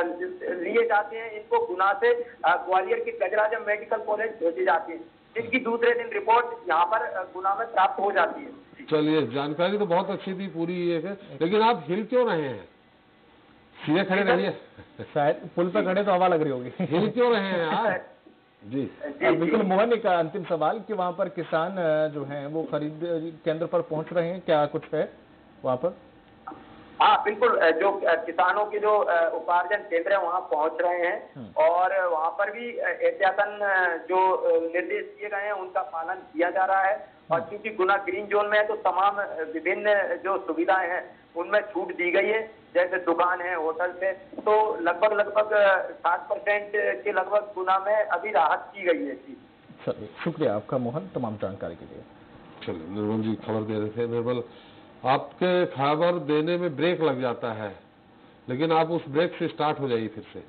लिए जाते हैं, इनको गुना से ग्वालियर के गजराजा मेडिकल कॉलेज भेजे जाते हैं, जिनकी दूसरे दिन रिपोर्ट यहाँ पर गुना में प्राप्त हो जाती है। चलिए, जानकारी तो बहुत अच्छी थी पूरी ये है, लेकिन आप हिल क्यों रहे हैं? सीधे खड़े रहिए, शायद पुल पर खड़े तो हवा लग रही होगी। हिल क्यों रहे हैं यार? जी बिल्कुल मोहन, एक अंतिम सवाल कि वहाँ पर किसान जो हैं वो खरीद केंद्र पर पहुँच रहे हैं, क्या कुछ है वहाँ पर? हाँ बिल्कुल, जो किसानों के जो उपार्जन केंद्र है वहाँ पहुँच रहे हैं, और वहाँ पर भी एहतियातन जो निर्देश दिए गए हैं उनका पालन किया जा रहा है। और क्योंकि गुना ग्रीन जोन में है, तो तमाम विभिन्न जो सुविधाएं हैं उनमें छूट दी गई है, जैसे दुकान है, होटल है, तो लगभग 60% के लगभग गुना में अभी राहत की गई है। चलिए, शुक्रिया आपका मोहन तमाम जानकारी के लिए। चलिए, निर्मल जी खबर दे रहे थे। निर्मल, आपके खबर देने में ब्रेक लग जाता है, लेकिन आप उस ब्रेक से स्टार्ट हो जाइए फिर से।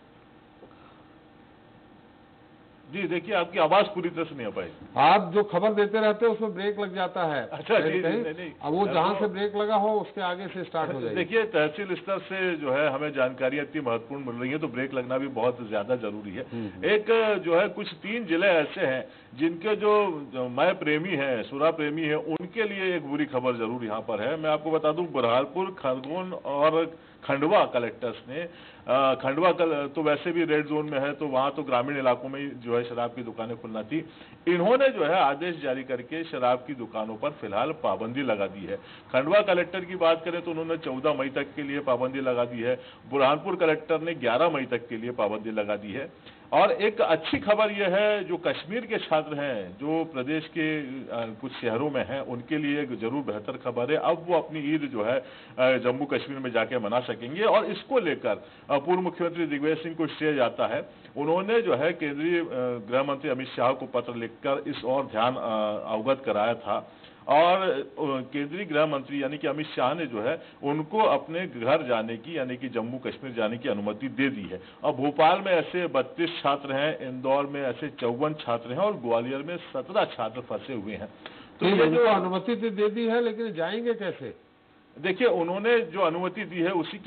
जी देखिए, आपकी आवाज पूरी तरह से नहीं आ पाई। आप जो खबर देते रहते हैं उसमें ब्रेक लग जाता है। अच्छा, नहीं, अब वो जहां से ब्रेक लगा हो उसके आगे से स्टार्ट हो जाए। देखिए, तहसील स्तर से जो है हमें जानकारियां इतनी महत्वपूर्ण मिल रही है, तो ब्रेक लगना भी बहुत ज्यादा जरूरी है। एक जो है कुछ 3 जिले ऐसे हैं जिनके जो मय प्रेमी है, सुरा प्रेमी है, उनके लिए एक बुरी खबर जरूर यहाँ पर है। मैं आपको बता दूं, बुरहानपुर, खरगोन और खंडवा कलेक्टर्स ने, खंडवा तो वैसे भी रेड जोन में है, तो वहां तो ग्रामीण इलाकों में जो है शराब की दुकानें खुलना थी। इन्होंने जो है आदेश जारी करके शराब की दुकानों पर फिलहाल पाबंदी लगा दी है। खंडवा कलेक्टर की बात करें तो उन्होंने 14 मई तक के लिए पाबंदी लगा दी है। बुरहानपुर कलेक्टर ने 11 मई तक के लिए पाबंदी लगा दी है। और एक अच्छी खबर यह है, जो कश्मीर के छात्र हैं जो प्रदेश के कुछ शहरों में हैं, उनके लिए एक जरूर बेहतर खबर है। अब वो अपनी ईद जो है जम्मू कश्मीर में जाके मना सकेंगे, और इसको लेकर पूर्व मुख्यमंत्री दिग्विजय सिंह को श्रेय जाता है। उन्होंने जो है केंद्रीय गृह मंत्री अमित शाह को पत्र लिखकर इस ओर ध्यान अवगत कराया था, और केंद्रीय गृह मंत्री यानी कि अमित शाह ने जो है उनको अपने घर जाने की, यानी कि जम्मू कश्मीर जाने की अनुमति दे दी है। और भोपाल में ऐसे 32 छात्र हैं, इंदौर में ऐसे 54 छात्र हैं, और ग्वालियर में 17 छात्र फंसे हुए हैं। तो ये जो अनुमति तो दे दी है, लेकिन जाएंगे कैसे? देखिए, उन्होंने जो अनुमति दी है उसी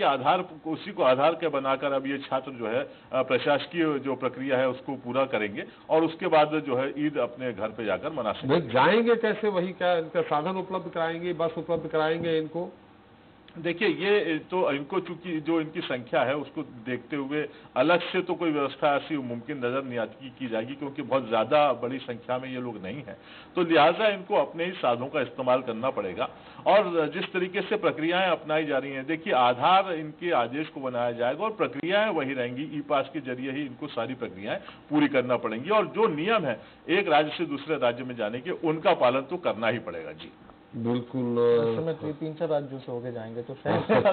को आधार के बनाकर अब ये छात्र जो है प्रशासकीय जो प्रक्रिया है उसको पूरा करेंगे, और उसके बाद जो है ईद अपने घर पे जाकर मना सकेंगे। जाएंगे कैसे? वही क्या इनका साधन उपलब्ध कराएंगे, बस उपलब्ध कराएंगे इनको? देखिए, ये तो इनको चूंकि जो इनकी संख्या है उसको देखते हुए अलग से तो कोई व्यवस्था ऐसी मुमकिन नजर नहीं आती की जाएगी, क्योंकि बहुत ज्यादा बड़ी संख्या में ये लोग नहीं हैं, तो लिहाजा इनको अपने ही साधनों का इस्तेमाल करना पड़ेगा। और जिस तरीके से प्रक्रियाएं अपनाई जा रही हैं, देखिए आधार इनके आदेश को बनाया जाएगा और प्रक्रियाएं वही रहेंगी, ई पास के जरिए ही इनको सारी प्रक्रियाएं पूरी करना पड़ेंगी, और जो नियम है एक राज्य से दूसरे राज्य में जाने के, उनका पालन तो करना ही पड़ेगा। जी बिल्कुल, 3-4 राज्यों से होके जाएंगे तो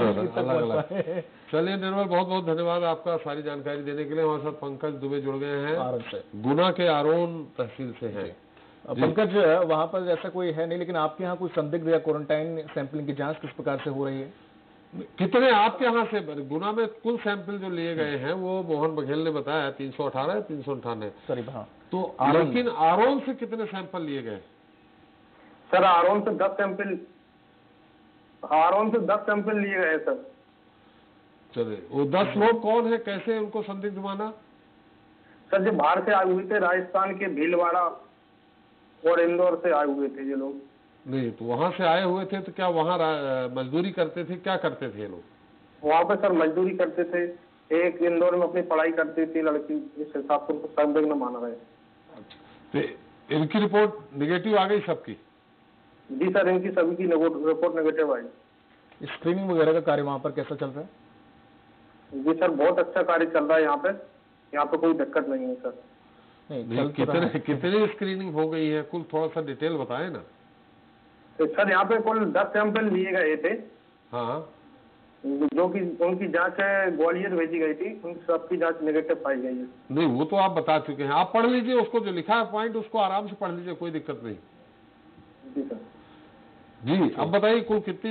अलग। चलिए निर्मल, बहुत बहुत धन्यवाद आपका सारी जानकारी देने के लिए। हमारे साथ पंकज दुबे जुड़ गए हैं, गुना के आरोन तहसील से हैं। पंकज, वहाँ पर ऐसा कोई है नहीं, लेकिन आपके यहाँ कोई संदिग्ध या क्वारंटाइन सैंपलिंग की जांच किस प्रकार से हो रही है? कितने आपके यहाँ से? गुना में कुल सैंपल जो लिए गए हैं वो मोहन बघेल ने बताया 318 398 करीब। हाँ, तो लेकिन आरोन से कितने सैंपल लिए गए? सर आरोन से 10 सैंपल लिए गए सर। चले, वो 10 लोग कौन है, कैसे उनको संदिग्ध माना? सर जो बाहर से आए हुए थे, राजस्थान के भीलवाड़ा और इंदौर से आए हुए थे ये लोग। नहीं, तो वहां से आए हुए थे तो क्या वहां मजदूरी करते थे, क्या करते थे ये लोग? वहाँ पे सर मजदूरी करते थे, एक इंदौर में अपनी पढ़ाई करती थी लड़की, इस हिसाब से उनको संदिग्ध माना गया। तो इनकी रिपोर्ट निगेटिव आ गई सबकी? जी सर, इनकी सभी की रिपोर्ट नेगेटिव आई। स्क्रीनिंग वगैरह का कार्य वहाँ पर कैसा चल रहा है? जी सर, बहुत अच्छा कार्य चल रहा है यहाँ पे कोई दिक्कत नहीं है सर। नहीं, कितनी स्क्रीनिंग हो गई है कुल, थोड़ा सा डिटेल बताएं ना। तो सर यहाँ पे कुल 10 सैंपल लिए गए थे। हाँ, जो कि उनकी जांच ग्वालियर भेजी गई थी, उन सबकी जांच नेगेटिव पाई गई है। नहीं वो तो आप बता चुके हैं, आप पढ़ लीजिए उसको, जो लिखा है पॉइंट उसको आराम से पढ़ लीजिए, कोई दिक्कत नहीं। जी सर। जी, अब बताइए कुल कितनी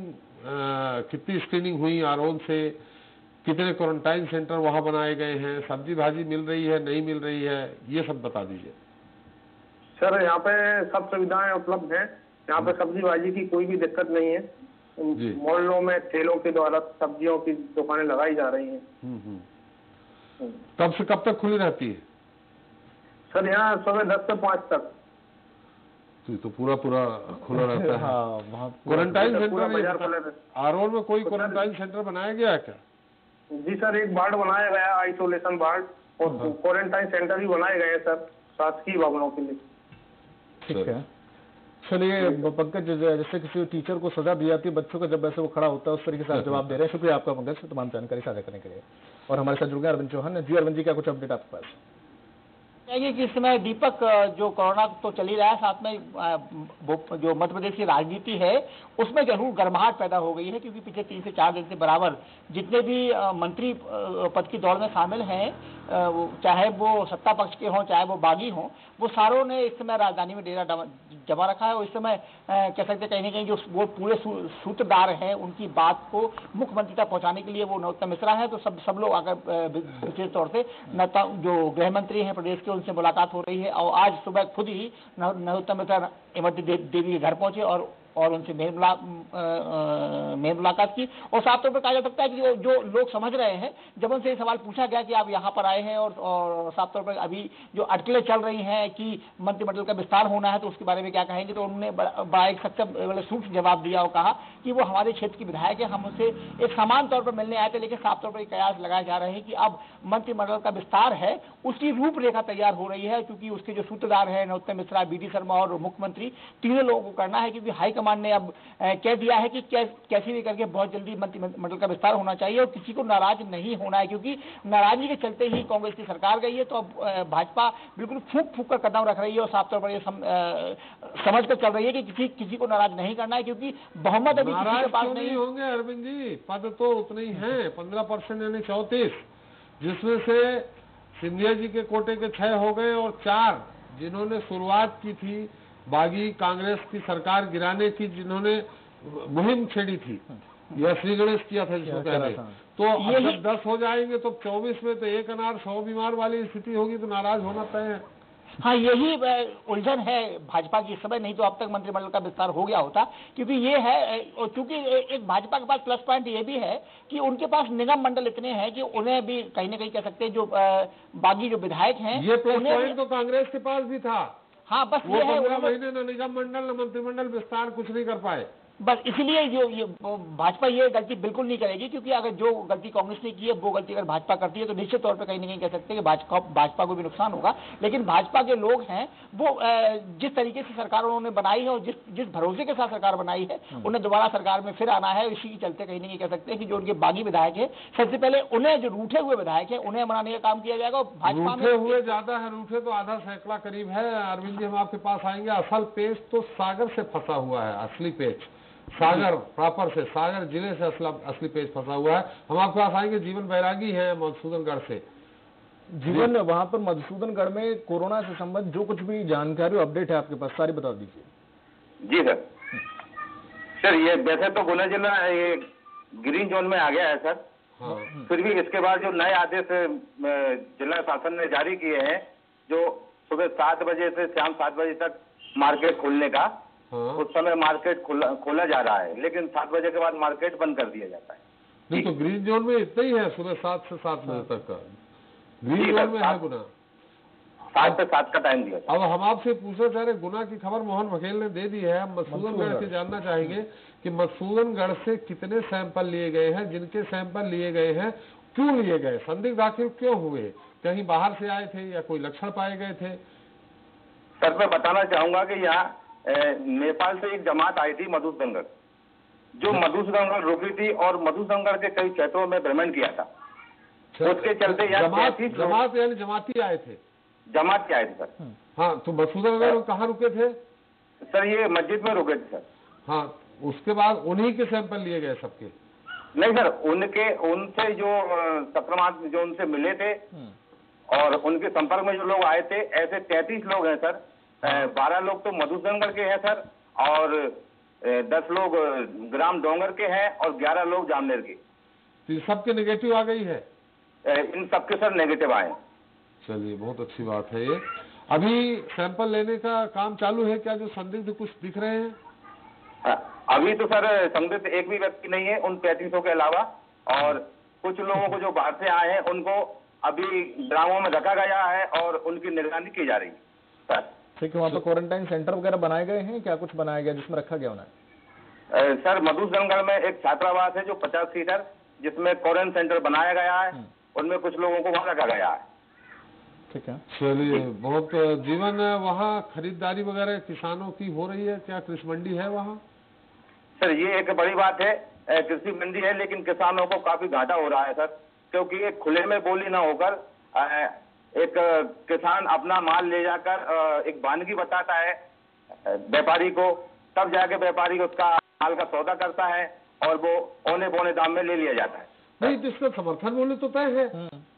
स्क्रीनिंग हुई आरोन से, कितने क्वारंटाइन सेंटर वहां बनाए गए हैं, सब्जी भाजी मिल रही है नहीं मिल रही है, ये सब बता दीजिए। सर यहाँ पे सब सुविधाएं उपलब्ध हैं, यहाँ पे सब्जी भाजी की कोई भी दिक्कत नहीं है। मोहल्लों में ठेलों के द्वारा सब्जियों की दुकानें लगाई जा रही हैं। कब से कब तक खुली रहती है? सर यहाँ सुबह 10 से 5 तक। तो पूरा खुला रहता है। हाँ, वहाँ क्वारंटाइन सेंटर आरोन में कोई क्वारंटाइन सेंटर बनाया गया है क्या? जी सर, एक वार्ड बनाया गया, आइसोलेशन वार्ड, और क्वारंटाइन सेंटर भी बनाए गए हैं सर शासकीय भवनों के लिए। ठीक है, चलिए पंकज, जैसे किसी टीचर को सजा दी जाती है बच्चों का जब वैसे वो खड़ा होता है, उस तरीके से आप जवाब दे रहे हैं। शुक्रिया आपका पंकज, तमाम जानकारी साझा करने के लिए। और हमारे साथ जुड़ गए अरविंद चौहान। जी अरविंद जी, क्या कुछ अपडेट आपके पास? कि इस समय दीपक, जो कोरोना तो चल ही रहा है, साथ में जो मध्य प्रदेश की राजनीति है उसमें जरूर गर्माहट पैदा हो गई है, क्योंकि पिछले 3 से 4 दिन से बराबर जितने भी मंत्री पद की दौड़ में शामिल हैं, चाहे वो सत्ता पक्ष के हों चाहे वो बागी हों, वो सारों ने इस समय राजधानी में डेरा जमा रखा है। और इस समय कह सकते कहीं ना कहीं जो वो पूरे सूत्रधार हैं, उनकी बात को मुख्यमंत्री तक पहुंचाने के लिए वो नरोत्तम मिश्रा है। तो सब लोग आकर विशेष तौर से जो गृह मंत्री हैं प्रदेश के, उनसे मुलाकात हो रही है। और आज सुबह खुद ही नरोत्तम मिश्रा इमरती देवी के घर पहुंचे और उनसे मेल मुलाकात की। और साफ तौर पर कहा जा सकता है कि जो लोग समझ रहे हैं, जब उनसे सवाल पूछा गया कि आप यहाँ पर आए हैं और साफ तौर पर अभी जो अटकलें चल रही हैं कि मंत्रिमंडल का विस्तार होना है, तो उसके बारे में क्या कहेंगे, तो उन्होंने बड़ा एक सख्त सूक्ष्म जवाब दिया और कहा कि वो हमारे क्षेत्र की विधायक है, हम उनसे एक समान तौर पर मिलने आए थे, लेकिन साफ तौर पर कयास लगाए जा रहे हैं कि अब मंत्रिमंडल का विस्तार है, उसकी रूपरेखा तैयार हो रही है, क्योंकि उसके जो सूत्रधार है नरोत्तम मिश्रा, BD शर्मा और मुख्यमंत्री, तीनों लोगों को करना है। क्योंकि हाईकमान ने अब कह दिया है कि कैसे भी करके बहुत जल्दी मंत्रिमंडल का विस्तार होना चाहिए और किसी को नाराज नहीं होना है, क्योंकि नाराजगी के चलते ही कांग्रेस की सरकार गई है। तो अब भाजपा बिल्कुल फूंक कर कदम रख रही है और साफ तौर पर ये समझ कर चल रही है कि किसी को नाराज नहीं करना है, क्योंकि बहुमत अभी किसी के पास नहीं होंगे। अरविंद जी, पद तो उतने ही हैं, 15% यानी 34, जिसमें से सिंधिया जी के कोटे के 6 हो गए और 4 जिन्होंने शुरुआत की थी बागी कांग्रेस की सरकार गिराने की, जिन्होंने मुहिम छेड़ी थी, यह श्री गणेश किया था जिसको कह रहे, तो अब जब 10 हो जाएंगे तो 24 में तो 1 अनार 100 बीमार वाली स्थिति होगी, तो नाराज होना तय है। हाँ, यही उलझन है भाजपा की इस समय, नहीं तो अब तक मंत्रिमंडल का विस्तार हो गया होता। क्योंकि ये है, क्योंकि एक भाजपा के पास प्लस पॉइंट ये भी है कि उनके पास निगम मंडल इतने हैं कि उन्हें भी कहीं ना कहीं कह सकते हैं, जो बागी जो विधायक हैं, ये प्लस पॉइंट तो कांग्रेस के पास भी था। हाँ, बस वो 15 महीने न निगम मंडल न मंत्रिमंडल विस्तार कुछ नहीं कर पाए। बस इसलिए ये भाजपा ये गलती बिल्कुल नहीं करेगी, क्योंकि अगर जो गलती कांग्रेस ने की है वो गलती अगर भाजपा करती है तो निश्चित तौर पर कहीं ना कहीं कह सकते हैं कि भाजपा को भी नुकसान होगा। लेकिन भाजपा के लोग हैं, वो जिस तरीके से सरकार उन्होंने बनाई है और जिस भरोसे के साथ सरकार बनाई है, उन्हें दोबारा सरकार में फिर आना है। इसी के चलते कहीं ना कहीं कह सकते हैं कि जो उनके बागी विधायक है, सबसे पहले उन्हें, जो रूठे हुए विधायक है, उन्हें मनाने का काम किया जाएगा। भाजपा में हुए ज्यादा है, रूठे तो आधा सैकड़ा करीब है। अरविंद जी, हम आपके पास आएंगे। असल पेच तो सागर से फंसा हुआ है, असली पेच सागर प्रॉपर से, सागर जिले से असली पेज फंसा हुआ है। हम आपके पास आएंगे। जीवन बैरागी है मधुसूदनगढ़ से। जीवन, वहां पर मधुसूदनगढ़ में कोरोना से संबंधित जो कुछ भी जानकारी और अपडेट है आपके पास, सारी बता दीजिए। जी सर, ये वैसे तो गुना जिला ये ग्रीन जोन में आ गया है सर। हाँ। फिर भी इसके बाद जो नए आदेश जिला शासन ने जारी किए हैं, जो सुबह 7 बजे से शाम 7 बजे तक मार्केट खोलने का, हाँ। उस समय मार्केट खोला जा रहा है, लेकिन 7 बजे के बाद मार्केट बंद कर दिया जाता है। नहीं तो ग्रीन जोन में इतना ही है, सुबह 7 से 7 बजे तक का ग्रीन जोन में है गुना। 7 से 7 का टाइम दिया। अब हम आपसे पूछना चाह रहे, गुना की खबर मोहन बघेल ने दे दी है। हम मधुसूदनगढ़ से जानना चाहेंगे कि मधुसूदनगढ़ से कितने सैंपल लिए गए हैं, जिनके सैंपल लिए गए हैं क्यों लिए गए, संदिग्ध दाखिल क्यों हुए, कहीं बाहर से आए थे या कोई लक्षण पाए गए थे? सर मैं बताना चाहूंगा कि यहाँ नेपाल से एक जमात आई थी मधुसूदनगढ़, जो मधुसूदनगढ़ रुकी थी और मधुसूदनगढ़ के कई क्षेत्रों में भ्रमण किया था। उसके चलते जमात यानी जमाती आए थे, जमात के आए थे सर। हाँ, तो मधुसूदनगढ़ में कहाँ रुके थे? सर ये मस्जिद में रुके थे सर। हाँ, उसके बाद उन्हीं के सैंपल लिए गए सबके? नहीं सर, उनसे जो संक्रमित जो उनसे मिले थे और उनके संपर्क में जो लोग आए थे, ऐसे 33 लोग हैं सर। 12 लोग तो मधुसूदनगढ़ के हैं सर, और 10 लोग ग्राम डोंगर के हैं और 11 लोग जामनेर के। तो सबके नेगेटिव आ गई है? इन सबके सर नेगेटिव आए। चलिए, बहुत अच्छी बात है ये। अभी सैंपल लेने का काम चालू है क्या? जो संदिग्ध कुछ दिख रहे हैं? अभी तो सर संदिग्ध एक भी व्यक्ति नहीं है उन 35 के अलावा, और कुछ लोगों को जो बाहर से आए हैं उनको अभी ग्रामों में रखा गया है और उनकी निगरानी की जा रही है सर। ठीक है, वहाँ पर क्वारंटाइन सेंटर वगैरह बनाए गए हैं क्या? कुछ बनाया गया जिसमें रखा गया उन्हें? सर मधुसूदनगढ़ में एक छात्रावास है जो 50 सीटर, जिसमें क्वारंटाइन सेंटर बनाया गया है, उनमें कुछ लोगों को वहाँ रखा गया है। ठीक है, चलिए, बहुत जीवन वहाँ खरीदारी वगैरह किसानों की हो रही है क्या? कृषि मंडी है वहाँ? सर ये एक बड़ी बात है, कृषि मंडी है, लेकिन किसानों को काफी घाटा हो रहा है सर, क्योंकि एक खुले में बोली ना होकर एक किसान अपना माल ले जाकर एक वानगी बताता है व्यापारी को, तब जाके व्यापारी उसका माल का सौदा करता है और वो औने पौने दाम में ले लिया जाता है। नहीं तो इसका समर्थन मूल्य तो तय है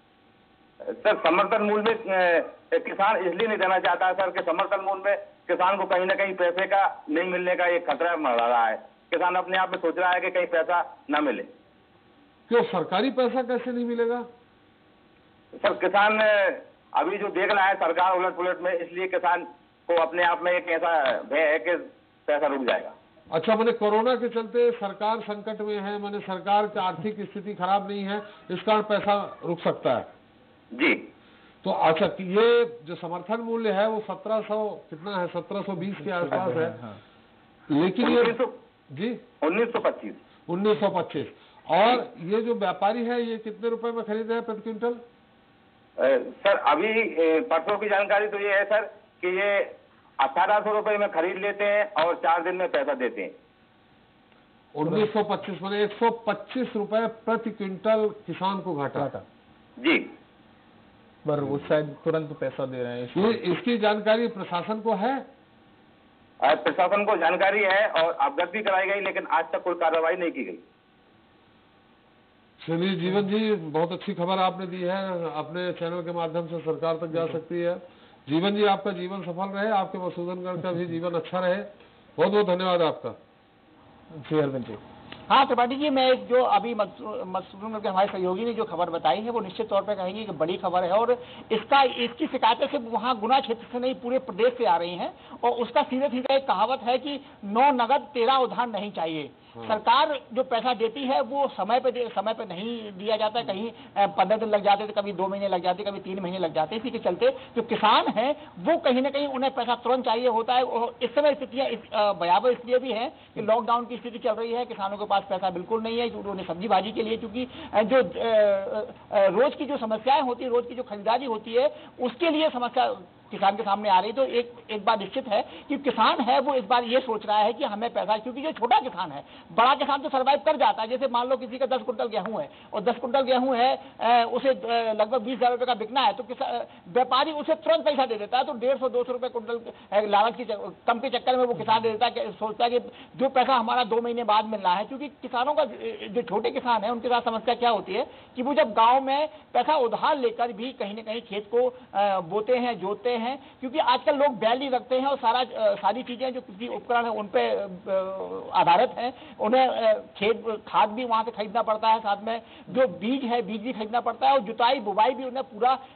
सर। समर्थन मूल्य में किसान इसलिए नहीं देना चाहता है सर कि समर्थन मूल्य में किसान को कहीं ना कहीं पैसे का नहीं मिलने का एक खतरा मंडरा रहा है। किसान अपने आप में सोच रहा है कि कहीं पैसा ना मिले। क्यों, सरकारी पैसा कैसे नहीं मिलेगा? सर किसान अभी जो देख रहा है सरकार उलट पुलट में, इसलिए किसान को अपने आप में एक ऐसा भय है कि पैसा रुक जाएगा। अच्छा, मैंने कोरोना के चलते सरकार संकट में है, मैंने सरकार की आर्थिक स्थिति खराब नहीं है, इस कारण पैसा रुक सकता है जी। तो अच्छा, ये जो समर्थन मूल्य है वो 1700 कितना है, 1720 के आसपास है। लेकिन ये जी 1925 और ये जो व्यापारी है ये कितने रुपए में खरीद रहे हैं प्रति क्विंटल? सर अभी परसों की जानकारी तो ये है सर कि ये 1800 रुपए में खरीद लेते हैं और 4 दिन में पैसा देते हैं। 1925 मैंने 125 रुपए प्रति क्विंटल किसान को घाटा जी। पर वो शायद तुरंत पैसा दे रहे हैं। इसकी जानकारी प्रशासन को है? प्रशासन को जानकारी है और अवगत भी कराई गई, लेकिन आज तक कोई कार्रवाई नहीं की गई। चलिए जीवन जी, बहुत अच्छी खबर आपने दी है, अपने चैनल के माध्यम से सरकार तक जा सकती है। जीवन जी, आपका जीवन सफल रहे, आपके मधुसूदनगढ़ का भी जीवन अच्छा रहे। बहुत बहुत धन्यवाद आपका। जी अरविंद जी। हाँ त्रिपाठी जी, मैं जो अभी मधुसूदनगढ़ के हमारे सहयोगी ने जो खबर बताई है वो निश्चित तौर पर कहेंगे कि बड़ी खबर है, और इसकी शिकायतें सिर्फ वहाँ गुना क्षेत्र से नहीं पूरे प्रदेश से आ रही हैं। और उसका सीधे सीधे एक कहावत है कि 9 नगद 13 उधार नहीं चाहिए। सरकार जो पैसा देती है वो समय पे नहीं दिया जाता है, कहीं 15 दिन लग जाते थे, कभी 2 महीने लग जाते, कभी 3 महीने लग जाते। इसी के चलते जो किसान हैं वो कहीं ना कहीं उन्हें पैसा तुरंत चाहिए होता है। और इस समय स्थितियाँ भयावह इसलिए भी है कि लॉकडाउन की स्थिति चल रही है, किसानों के पास पैसा बिल्कुल नहीं है, उन्हें सब्जी भाजी के लिए, क्योंकि जो रोज की जो समस्याएं होती है, रोज की जो खरीदारी होती है, उसके लिए समस्या किसान के सामने आ रही। तो एक बात निश्चित है कि किसान है वो इस बार ये सोच रहा है कि हमें पैसा, क्योंकि जो छोटा किसान है, बड़ा किसान तो सर्वाइव कर जाता है। जैसे मान लो किसी का 10 कुंटल गेहूं है और 10 कुंटल गेहूं है, उसे लगभग 20,000 रुपए का बिकना है, तो व्यापारी उसे तुरंत पैसा दे देता है। तो 150-200 रुपए कुंटल लालच की कम के चक्कर में वो किसान दे देता है, सोचता है कि जो पैसा हमारा 2 महीने बाद मिलना है। क्योंकि किसानों का जो छोटे किसान है उनके साथ समस्या क्या होती है कि वो जब गाँव में पैसा उधार लेकर भी कहीं ना कहीं खेत को बोते हैं, जोतते हैं, क्योंकि आजकल लोग बैल ही रखते हैं और सारी चीजें जो कृषि उपकरण है उन पे आधारित हैं। उन्हें खाद भी वहां से खरीदना पड़ता है, साथ में जो बीज है बीज भी खरीदना पड़ता है, और जुताई बुवाई भी उन्हें पूरा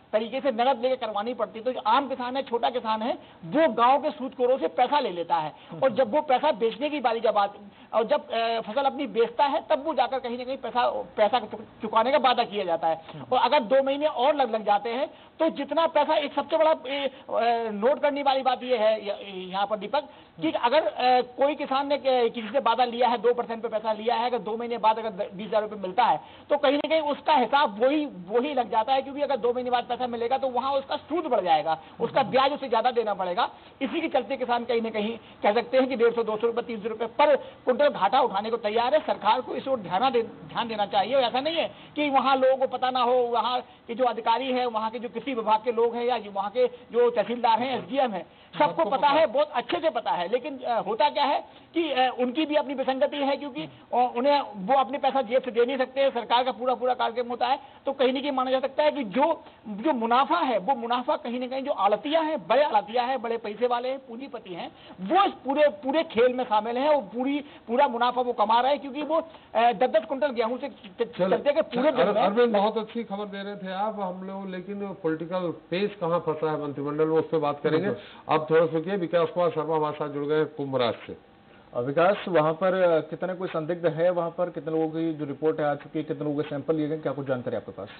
तरीके से नकद लेके करवानी पड़ती है। तो जो आम किसान है, छोटा किसान है, वो गांव के सूदखोरों से पैसा ले लेता है, और जब वो पैसा बेचने की बारी और जब फसल अपनी बेचता है, तब वो जाकर कहीं ना कहीं पैसा चुकाने का वादा किया जाता है। और अगर 2 महीने और लग जाते हैं तो जितना पैसा, एक सबसे बड़ा नोट करने वाली बात ये है यहाँ पर दीपक, कि अगर कोई किसान ने किसी से वादा लिया है, 2% पे पैसा लिया है, अगर 2 महीने बाद अगर 20,000 रुपये मिलता है तो कहीं ना कहीं उसका हिसाब वही लग जाता है, क्योंकि अगर 2 महीने बाद पैसा मिलेगा तो वहां उसका सूद बढ़ जाएगा, उसका ब्याज उसे ज्यादा देना पड़ेगा। इसी के चलते किसान कहीं ना कहीं कह सकते हैं कि 150, 200 रुपये, 300 रुपये पर कुंटल घाटा उठाने को तैयार है। सरकार को इस ओर ध्यान देना चाहिए। और ऐसा नहीं है कि वहां लोगों को पता ना हो, वहां के जो अधिकारी है, वहां के जो कृषि विभाग के लोग हैं, या वहां के जो तहसीलदार हैं, SDM है, सबको पता है, बहुत अच्छे से पता है। लेकिन होता क्या है कि उनकी भी अपनी विसंगति है, क्योंकि उन्हें वो अपने पैसा जेब से दे नहीं सकते, सरकार का पूरा कार्यक्रम होता है। तो कहीं ना कहीं माना जा सकता है कि जो मुनाफा है, वो मुनाफा कहीं ना कहीं जो आड़तिया है, बड़े आड़तिया है, बड़े पैसे वाले हैं, पूंजीपति हैं, वो इस पूरे खेल में शामिल हैं। वो पूरा मुनाफा वो कमा रहे हैं, क्योंकि वो 10-10 कुंटल गेहूं से चलते के पूरे। अरविंद, बहुत अच्छी खबर दे रहे थे आप हम लोग, लेकिन पॉलिटिकल पेश कहाँ फंसा है मंत्रिमंडल में, उस पर बात करेंगे। अब थोड़ा सुनिए, विकास कुमार शर्मा हमारे साथ जुड़ गए कुंभ राज से। विकास, वहां पर कितने कोई संदिग्ध है, वहां पर कितने लोगों की जो रिपोर्ट है आ चुकी है, कितने लोगों के सैंपल लिए गए, क्या कुछ जानकारी आपके पास?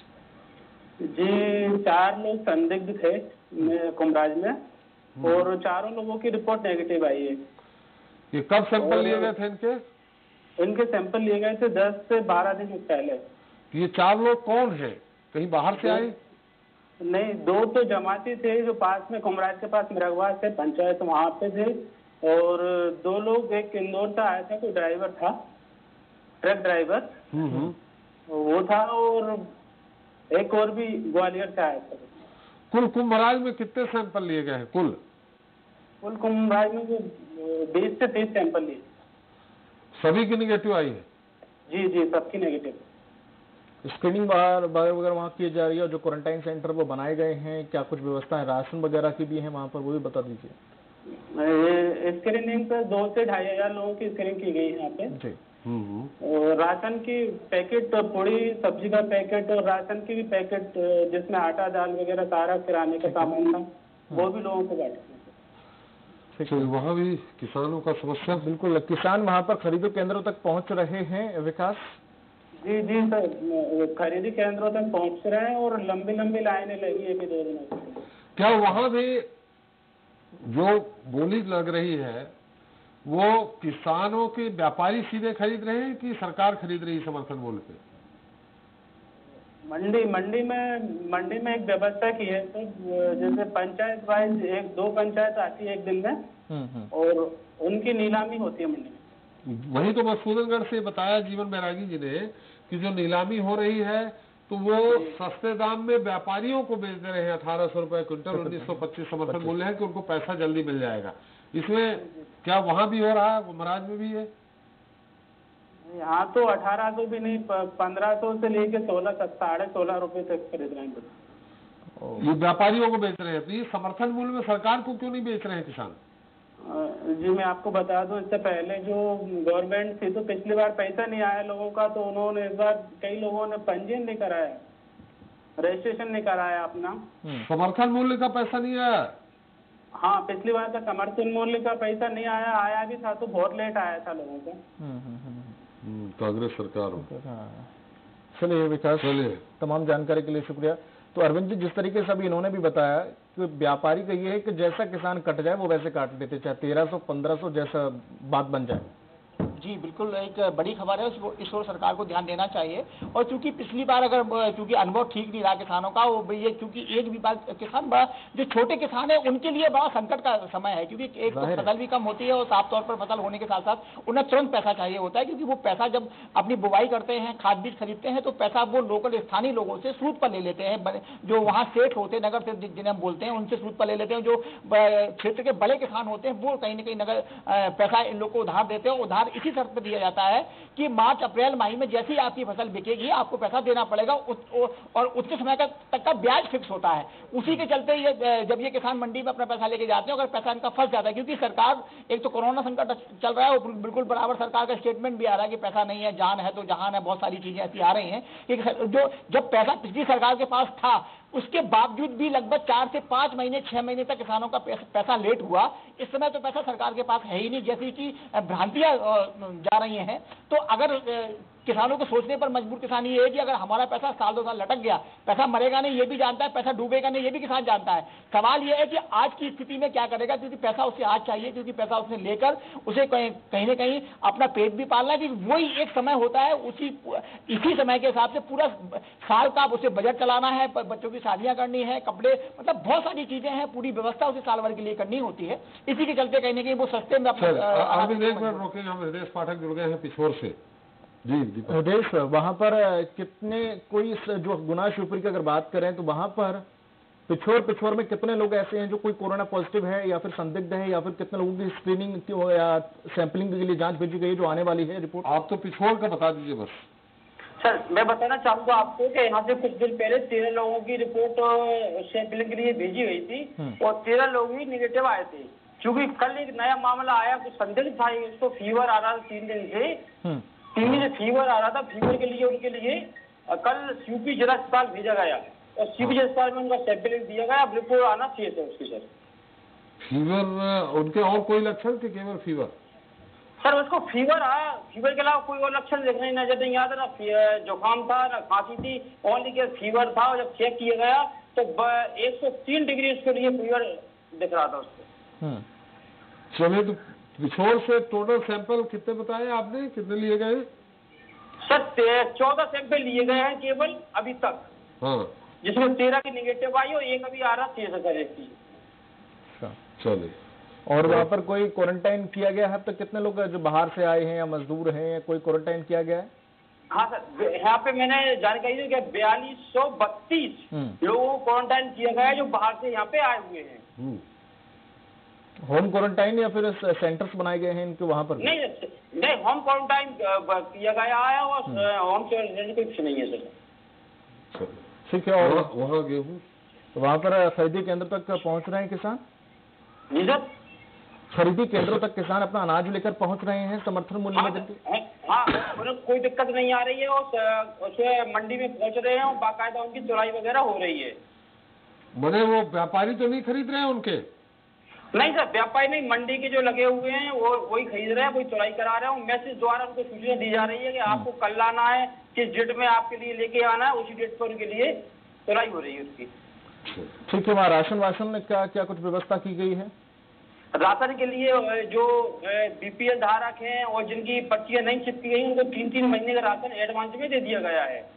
जी, 4 लोग संदिग्ध थे कुंभराज में, और 4 लोगों की रिपोर्ट नेगेटिव आई है। ये कब सैंपल लिए गए थे इनके सैंपल लिए गए थे 10 से 12 दिन पहले। ये 4 लोग कौन है, कहीं बाहर से आए? नहीं, 2 तो जमाती थे जो पास में कुंभराज के पास मृगवा से पंचायत वहां पे थे, और 2 लोग, एक इंदौर से आया था, कोई ड्राइवर था, ट्रक ड्राइवर वो था, और एक और भी ग्वालियर से आया था। कुल कुंभराज में कितने सैंपल लिए गए हैं? कुल कुंभराज में 20 से 30 सैंपल लिए। सभी की निगेटिव आई है? जी, सबकी नेगेटिव। स्क्रीनिंग वगैरह वहाँ की जा रही है, और जो क्वारंटाइन सेंटर वो बनाए गए हैं, क्या कुछ व्यवस्था है, राशन वगैरह की भी है वहाँ पर, वो भी बता दीजिए। स्क्रीनिंग पे 2 से 2,500 लोगों की स्क्रीनिंग की गई है यहाँ पे जी। और राशन की पैकेट, पूरी सब्जी का पैकेट और राशन की भी पैकेट, जिसमें आटा दाल वगैरह सारा किराने का सामान था, वो भी लोगों को बांटे। तो वहाँ भी किसानों का समस्या? बिल्कुल, किसान वहाँ पर खरीदी केंद्रों तक पहुँच रहे हैं विकास? जी सर, खरीदी केंद्रों तक पहुँच रहे हैं, और लंबी लाइनें लगी है 2 दिनों से। क्या वहाँ भी जो बोली लग रही है वो किसानों के व्यापारी सीधे खरीद रहे हैं कि सरकार खरीद रही है समर्थन मूल्य पे? मंडी में एक व्यवस्था की है, तो जैसे पंचायत वाइज 1-2 पंचायत आती है एक दिन में, और उनकी नीलामी होती है मंडी में। वही तो मधुसूदनगढ़ से बताया जीवन बैरागी जी ने कि जो नीलामी हो रही है तो वो सस्ते दाम में व्यापारियों को बेच दे रहे हैं। 1800 रुपए क्विंटल, 1925 समर्थन मूल्य है कि उनको पैसा जल्दी मिल जाएगा। इसमें क्या वहाँ भी हो रहा है, महाराज में भी है? यहाँ तो 1800 भी नहीं, 1500 से लेके 16-16.5 रुपए तक खरीद रहे हैं। ये व्यापारियों को बेच रहे हैं, तो ये समर्थन मूल्य में सरकार को क्यों नहीं बेच रहे हैं किसान? जी, मैं आपको बता दूं, इससे पहले जो गवर्नमेंट थी, तो पिछली बार पैसा नहीं आया लोगों का, तो उन्होंने इस बार कई लोगों ने पंजीयन नहीं कराया, रजिस्ट्रेशन नहीं कराया अपना। समर्थन मूल्य का पैसा नहीं आया? हाँ, पिछली बार का समर्थन मूल्य का पैसा नहीं आया भी था, तो बहुत लेट आया था लोगों का। कांग्रेस सरकार। चलिए विकास, तमाम जानकारी के लिए शुक्रिया। तो अरविंद जी, जिस तरीके से अभी इन्होंने भी बताया कि व्यापारी का ये है कि जैसा किसान कट जाए वो वैसे काट लेते, चाहे 1300-1500 जैसा बात बन जाए। जी बिल्कुल, एक बड़ी खबर है, इस ओर सरकार को ध्यान देना चाहिए। और चूंकि पिछली बार चूंकि अनुभव ठीक नहीं रहा किसानों का, वो ये क्योंकि एक भी बात किसान जो छोटे किसान है उनके लिए बड़ा संकट का समय है, क्योंकि एक तो फसल भी कम होती है, और साफ तौर पर फसल होने के साथ साथ उन्हें तुरंत पैसा चाहिए होता है, क्योंकि वो पैसा जब अपनी बुवाई करते हैं, खाद बीज खरीदते हैं, तो पैसा वो लोकल स्थानीय लोगों से सूद पर ले लेते हैं, जो वहाँ सेठ होते हैं, नगर से जिन्हें हम बोलते हैं, उनसे सूद पर ले लेते हैं। जो क्षेत्र के बड़े किसान होते हैं वो कहीं ना कहीं नगर पैसा इन लोग को उधार देते हैं, उधार इसी शर्त पर दिया जाता है कि मार्च अप्रैल मई में जैसे ही आपकी फसल बिकेगी आपको पैसा देना पड़ेगा, और उतने समय तक का ब्याज फिक्स होता है। उसी के चलते जब ये किसान मंडी में अपना पैसा लेके जाते हैं, अगर पैसा इनका फंस जाता है, क्योंकि सरकार एक तो कोरोना संकट चल रहा है और बिल्कुल बराबर सरकार का स्टेटमेंट भी आ रहा है कि पैसा नहीं है, जान है तो जहान है, बहुत सारी चीजें ऐसी आ रही हैं कि जो जब पैसा पिछली सरकार के पास था उसके बावजूद भी लगभग 4 से 5 महीने 6 महीने तक किसानों का पैसा लेट हुआ। इस समय तो पैसा सरकार के पास है ही नहीं, जैसी कि भ्रांतियां जा रही हैं। तो अगर किसानों को सोचने पर मजबूर किसान ये है कि अगर हमारा पैसा साल 2 साल लटक गया, पैसा मरेगा नहीं ये भी जानता है, पैसा डूबेगा नहीं ये भी किसान जानता है। सवाल ये है कि आज की स्थिति में क्या करेगा, क्योंकि पैसा उसे आज चाहिए, क्योंकि पैसा उसने लेकर उसे कहीं ना कहीं अपना पेट भी पालना है, क्योंकि वही एक समय होता है, इसी समय के हिसाब से पूरा साल का उसे बजट चलाना है, बच्चों की शादियां करनी है, कपड़े, मतलब बहुत सारी चीजें हैं, पूरी व्यवस्था उसे साल भर के लिए करनी होती है। इसी के चलते कहीं ना कहीं वो सस्ते में रोकेंगे। हम हृदय पाठक जुड़ गए हैं पिछोर से। जी हृदय, वहां पर कितने कोई जो गुना शिवपुरी की अगर बात करें तो वहां पर पिछोर में कितने लोग ऐसे हैं जो कोई कोरोना पॉजिटिव है या फिर संदिग्ध है, या फिर कितने लोगों की स्क्रीनिंग या सैंपलिंग के लिए जांच भेजी गई जो आने वाली है रिपोर्ट? आप तो पिछोर का बता दीजिए बस। सर मैं बताना चाहूंगा आपको कि यहाँ से कुछ दिन पहले 13 लोगों की रिपोर्ट सैंपलिंग के लिए भेजी गई थी और 13 लोग ही निगेटिव आए थे। क्योंकि कल एक नया मामला आया, कुछ संदिग्ध था, उसको फीवर आ रहा था 3 दिन से, 3 दिन से फीवर आ रहा था। फीवर के लिए उनके लिए कल सीयूपी जिला अस्पताल भेजा गया और सीयूपी जिला अस्पताल में उनका सैंपलिंग दिया गया। अब रिपोर्ट आना चाहिए था उसकी। सर फीवर उनके और कोई लक्षण कि केवल फीवर? सर उसको फीवर आया, फीवर के अलावा कोई और लक्षण देखने नजर नहीं आता, ना जुकाम था ना खांसी थी, ओनली के फीवर था। और जब चेक किया गया तो 103 डिग्री उसके लिए फीवर दिख रहा था उसको। चलिए, तो पिछोर से टोटल सैंपल कितने बताए आपने, कितने लिए गए? सर 14 सैंपल लिए गए हैं केवल अभी तक, जिसमें 13 की निगेटिव आई और एक अभी आ रहा 6 की। चलिए, और वहाँ पर कोई क्वारंटाइन किया गया है अब तक? कितने लोग जो बाहर से आए हैं या मजदूर हैं, कोई क्वारंटाइन किया गया है? हाँ सर, यहाँ पे मैंने जानकारी दी कि 4232 लोगों को क्वारंटाइन किया गया है जो बाहर से यहाँ पे आए हुए हैं। होम क्वारंटाइन या फिर सेंटर्स बनाए गए हैं इनके वहाँ पर? नहीं, होम क्वारंटाइन किया गया है और होम क्वारंटाइन कुछ नहीं है सर। ठीक है। और वहाँ गेहूँ तो वहाँ पर खरीदी केंद्र तक पहुँच रहे हैं किसान? जी सर, खरीदी केंद्रों तक किसान अपना अनाज लेकर पहुँच रहे हैं समर्थन मूल्य में? हाँ, कोई दिक्कत नहीं आ रही है और उसे मंडी में पहुँच रहे हैं और बाकायदा उनकी तुलाई वगैरह हो रही है। मने वो व्यापारी तो नहीं खरीद रहे हैं उनके? नहीं सर, व्यापारी नहीं, मंडी के जो लगे हुए हैं वो वही खरीद रहे हैं, वही तुलाई करा रहे हैं। मैसेज द्वारा उनको सूचना दी जा रही है कि आपको कल लाना है, किस डेट में आपके लिए लेके आना है, उसी डेट पर उनके लिए तुलाई हो रही है उसकी। ठीक है। वहाँ राशन वाशन क्या क्या कुछ व्यवस्था की गई है? राशन के लिए जो बीपीएल धारक हैं और जिनकी पर्चियां नहीं चिपकी गई उनको 3-3 महीने का राशन एडवांस में दे दिया गया है।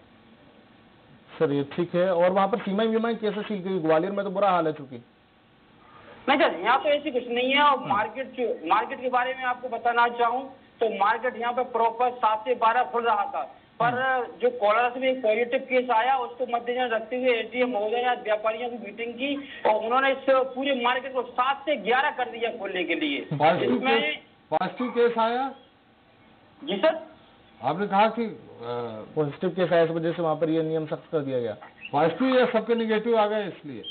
सर ये ठीक है। और वहाँ पर सीमाएं वीमाएं कैसे सील गई? ग्वालियर में तो बुरा हाल है चूंकि। नहीं सर, यहाँ तो ऐसी कुछ नहीं है। और मार्केट के बारे में आपको बताना चाहूँ तो मार्केट यहाँ पे प्रॉपर 7 से 12 खुल रहा था, पर जो कोलारस में एक पॉजिटिव केस आया उसको मद्देनजर रखते हुए एसडीएम महोदय ने व्यापारियों की मीटिंग की और उन्होंने इस पूरे मार्केट को 7 से 11 कर दिया खोलने के लिए। पॉजिटिव केस आया? जी सर, आपने कहा कि पॉजिटिव केस आया, इस वजह से वहाँ पर ये नियम सख्त कर दिया गया। पॉजिटिव या सबके निगेटिव आ गए इसलिए?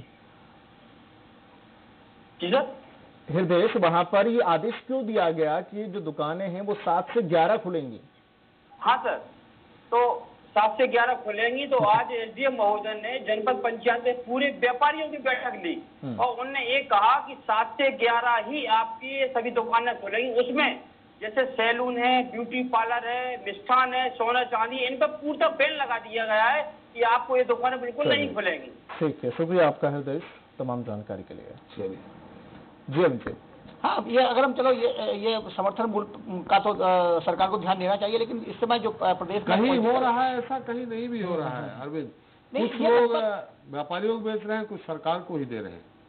जी सर। हृदय, वहाँ पर ये आदेश क्यों दिया गया कि जो दुकानें हैं वो 7 से 11 खुलेंगी? हाँ सर, तो 7 से 11 खुलेंगी। तो आज एसडीएम महोदय ने जनपद पंचायत में पूरे व्यापारियों की बैठक ली और उन्होंने ये कहा कि 7 से 11 ही आपकी सभी दुकानें खुलेंगी। उसमें जैसे सैलून है, ब्यूटी पार्लर है, मिष्ठान है, सोना चांदी, इन पर पूरा बैन लगा दिया गया है कि आपको ये दुकानें बिल्कुल नहीं खुलेंगी। ठीक है, शुक्रिया आपका हृदय तमाम जानकारी के लिए। चलिए जी अभिषेक। हाँ, ये अगर हम चलो ये समर्थन मूल्य का तो सरकार को ध्यान देना चाहिए, लेकिन इस समय जो प्रदेश कहीं हो रहा है ऐसा, कहीं नहीं भी हो रहा है अरविंद। कुछ लोग व्यापारियों को बेच रहे हैं, कुछ सरकार को ही दे रहे हैं।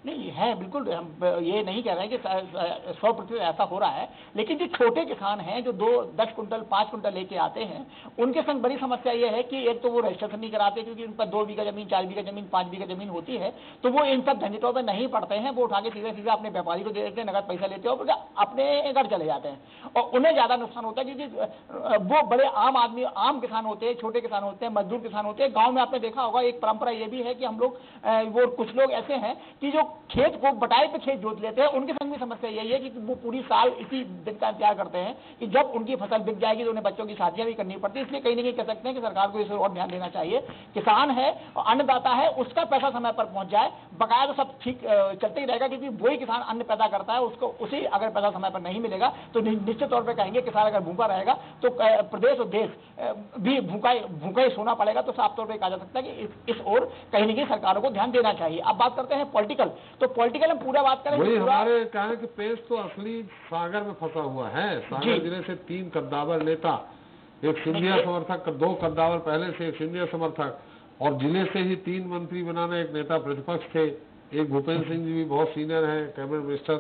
नहीं है, बिल्कुल हम ये नहीं कह रहे हैं कि 100% ऐसा हो रहा है, लेकिन जो छोटे किसान हैं जो 10 कुंटल 5 कुंटल लेके आते हैं, उनके संग बड़ी समस्या ये है कि एक तो वो रजिस्ट्रेशन नहीं कराते, क्योंकि उन पर 2 बीघा जमीन, 4 बीघा जमीन, 5 बीघा जमीन होती है, तो वो इन सब झंझटों में नहीं पड़ते हैं। वो उठा के सीधे सीधे अपने व्यापारी को दे देते हैं, नगद पैसा लेते हैं और अपने घर चले जाते हैं, और उन्हें ज्यादा नुकसान होता है, क्योंकि वो बड़े आम आदमी, आम किसान होते हैं, छोटे किसान होते हैं, मजदूर किसान होते हैं। गाँव में आपने देखा होगा एक परंपरा ये भी है कि हम लोग वो कुछ लोग ऐसे हैं कि जो खेत को बटाई पे खेत जोत लेते हैं, उनके संग भी समस्या यही है कि वो पूरी साल इसी दिन का इंतजार करते हैं कि जब उनकी फसल बिक जाएगी तो उन्हें बच्चों की शादियां भी करनी पड़ती है। इसलिए कहीं ना कहीं कह सकते हैं कि सरकार को इस और ध्यान देना चाहिए। किसान है और अन्नदाता है, उसका पैसा समय पर पहुंच जाए, बकाया तो सब ठीक चलते ही रहेगा, क्योंकि वही किसान अन्न पैदा करता है, उसको उसी अगर पैसा समय पर नहीं मिलेगा तो निश्चित तौर पर कहेंगे किसान अगर भूखा रहेगा तो प्रदेश और देश भी भूखा ही सोना पड़ेगा। तो साफ तौर पर कहा जा सकता है कि इस ओर कहीं ना कहीं सरकारों को ध्यान देना चाहिए। अब बात करते हैं पॉलिटिकल, तो पॉलिटिकल हम पूरा बात करें, वही हमारे कहा कि पेश तो असली सागर में फंसा हुआ है। सागर जिले से 3 कद्दावर नेता, एक सिंधिया समर्थक, 2 कद्दावर पहले से, एक सिंधिया समर्थक, और जिले से ही 3 मंत्री बनाना, एक नेता प्रतिपक्ष थे, एक भूपेंद्र सिंह जी भी बहुत सीनियर है, कैबिनेट मिनिस्टर।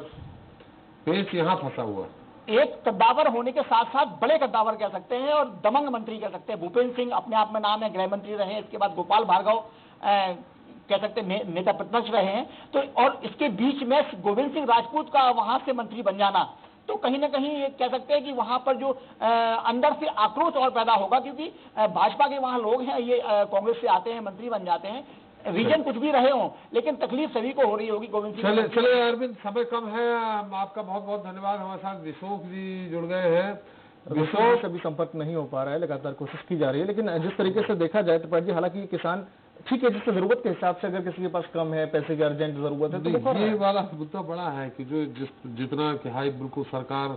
पेश यहाँ फंसा हुआ, एक कद्दावर होने के साथ साथ बड़े कद्दावर कह सकते हैं और दमंग मंत्री कह सकते हैं। भूपेंद्र सिंह अपने आप में नाम है, गृह मंत्री रहे, इसके बाद गोपाल भार्गव कह सकते हैं नेता प्रतिपक्ष रहे हैं, तो और इसके बीच में गोविंद सिंह राजपूत का वहां से मंत्री बन जाना, तो कहीं ना कहीं ये कह सकते हैं कि वहां पर जो अंदर से आक्रोश और पैदा होगा, क्योंकि भाजपा के वहां लोग हैं, ये कांग्रेस से आते हैं, मंत्री बन जाते हैं, रीजन कुछ भी रहे हों, लेकिन तकलीफ सभी को हो रही होगी। गोविंद सिंह, चले अरविंद, समय कम है, आपका बहुत बहुत धन्यवाद। हमारे साथ विशोक जी जुड़ गए हैं। विशोक अभी संपर्क नहीं हो पा रहा है, लगातार कोशिश की जा रही है, लेकिन जिस तरीके से देखा जाए तो जी, हालांकि किसान ठीक है, जिससे जरूरत के हिसाब से, अगर किसी के पास कम है, पैसे की अर्जेंट जरूरत है, तो ये वाला मुद्दा बड़ा है कि जो जितना कि हाई बिल्कुल सरकार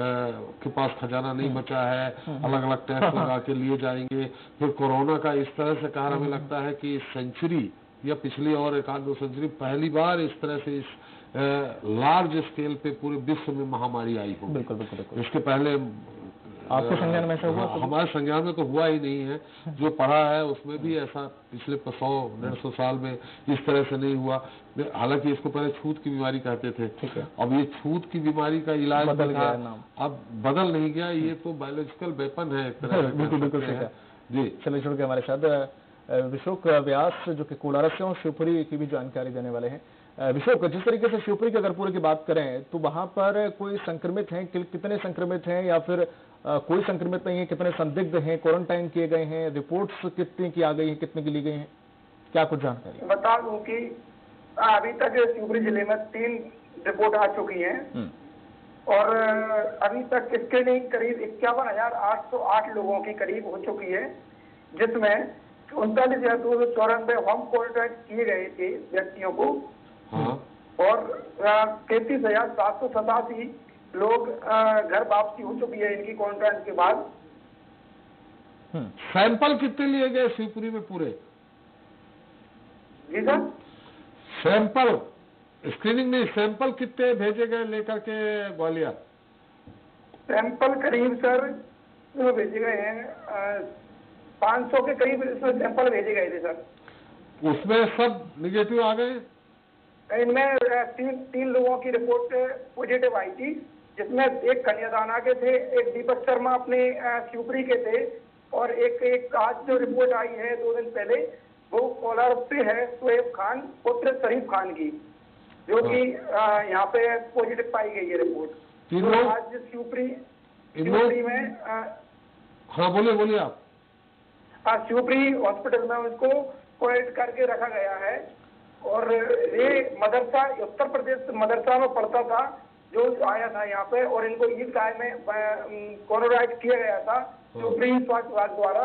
के पास खजाना नहीं बचा है, अलग अलग टैक्स लगा के लिए जाएंगे। फिर कोरोना का इस तरह से कहा, हमें लगता है कि इस सेंचुरी या पिछली और 1-2 सेंचुरी पहली बार इस तरह से इस लार्ज स्केल पे पूरे विश्व में महामारी आई हो। बिल्कुल बिल्कुल। इसके पहले आपके संज्ञान में ऐसा हुआ? हमारे संज्ञान में तो हुआ ही नहीं है। जो पढ़ा है उसमें भी ऐसा पिछले 100-150 साल में इस तरह से नहीं हुआ। हालांकि इसको पहले छूत की बीमारी कहते थे, अब ये छूत की बीमारी का इलाज बदल गया नाम, अब बदल नहीं गया, ये तो बायोलॉजिकल वेपन है एक तरह से। बिल्कुल जी। चलिए जुड़ के हमारे साथ विशोक व्यास जो कि कोलारस से और शिवपुरी की भी जानकारी देने वाले हैं। विशोक, जिस तरीके से शिवपुरी की अगर पूरे की बात करें तो वहां पर कोई संक्रमित हैं, कितने संक्रमित हैं, या फिर कोई संक्रमित नहीं है, कितने संदिग्ध हैं, क्वारंटाइन किए गए हैं, रिपोर्ट्स कितने की आ गई हैं, कितने की ली गई हैं, क्या कुछ जानकारी? बता दूं कि अभी तक शिवपुरी जिले में 3 रिपोर्ट आ चुकी हैं और अभी तक स्क्रीनिंग करीब 51,808 लोगों की करीब हो चुकी है, जिसमें 39,294 होम क्वारंटाइन किए गए थे व्यक्तियों को। और 33,787 लोग घर वापसी हो चुकी है इनकी क्वारंटाइन के बाद। सैंपल कितने लिए गए शिवपुरी में पूरे? जी सर, सैंपल स्क्रीनिंग में सैंपल कितने भेजे गए लेकर के ग्वालियर? सैंपल करीब सर भेजे गए हैं 500 के करीब इसमें सैंपल भेजे गए थे सर। उसमें सब निगेटिव आ गए? इनमें 3 लोगों की रिपोर्ट पॉजिटिव आई थी, जिसमें एक कन्यादाना के थे, एक दीपक शर्मा अपने शिवपुरी के थे, और एक आज जो रिपोर्ट आई है 2 दिन पहले वो कोलार से है, शोएब खान पुत्र शरीफ खान की, जो कि यहाँ पे पॉजिटिव पाई गई है रिपोर्ट। तो आज शिवपुरी में हाँ बोलिए आप। शिवपुरी हॉस्पिटल में उसको क्वारंटाइन करके रखा गया है। और ये मदरसा उत्तर प्रदेश मदरसा में पढ़ता था जो आया था यहाँ पे, और इनको ईदगाह में क्वारंटाइन किया गया था शिवपुरी स्वास्थ्य विभाग द्वारा।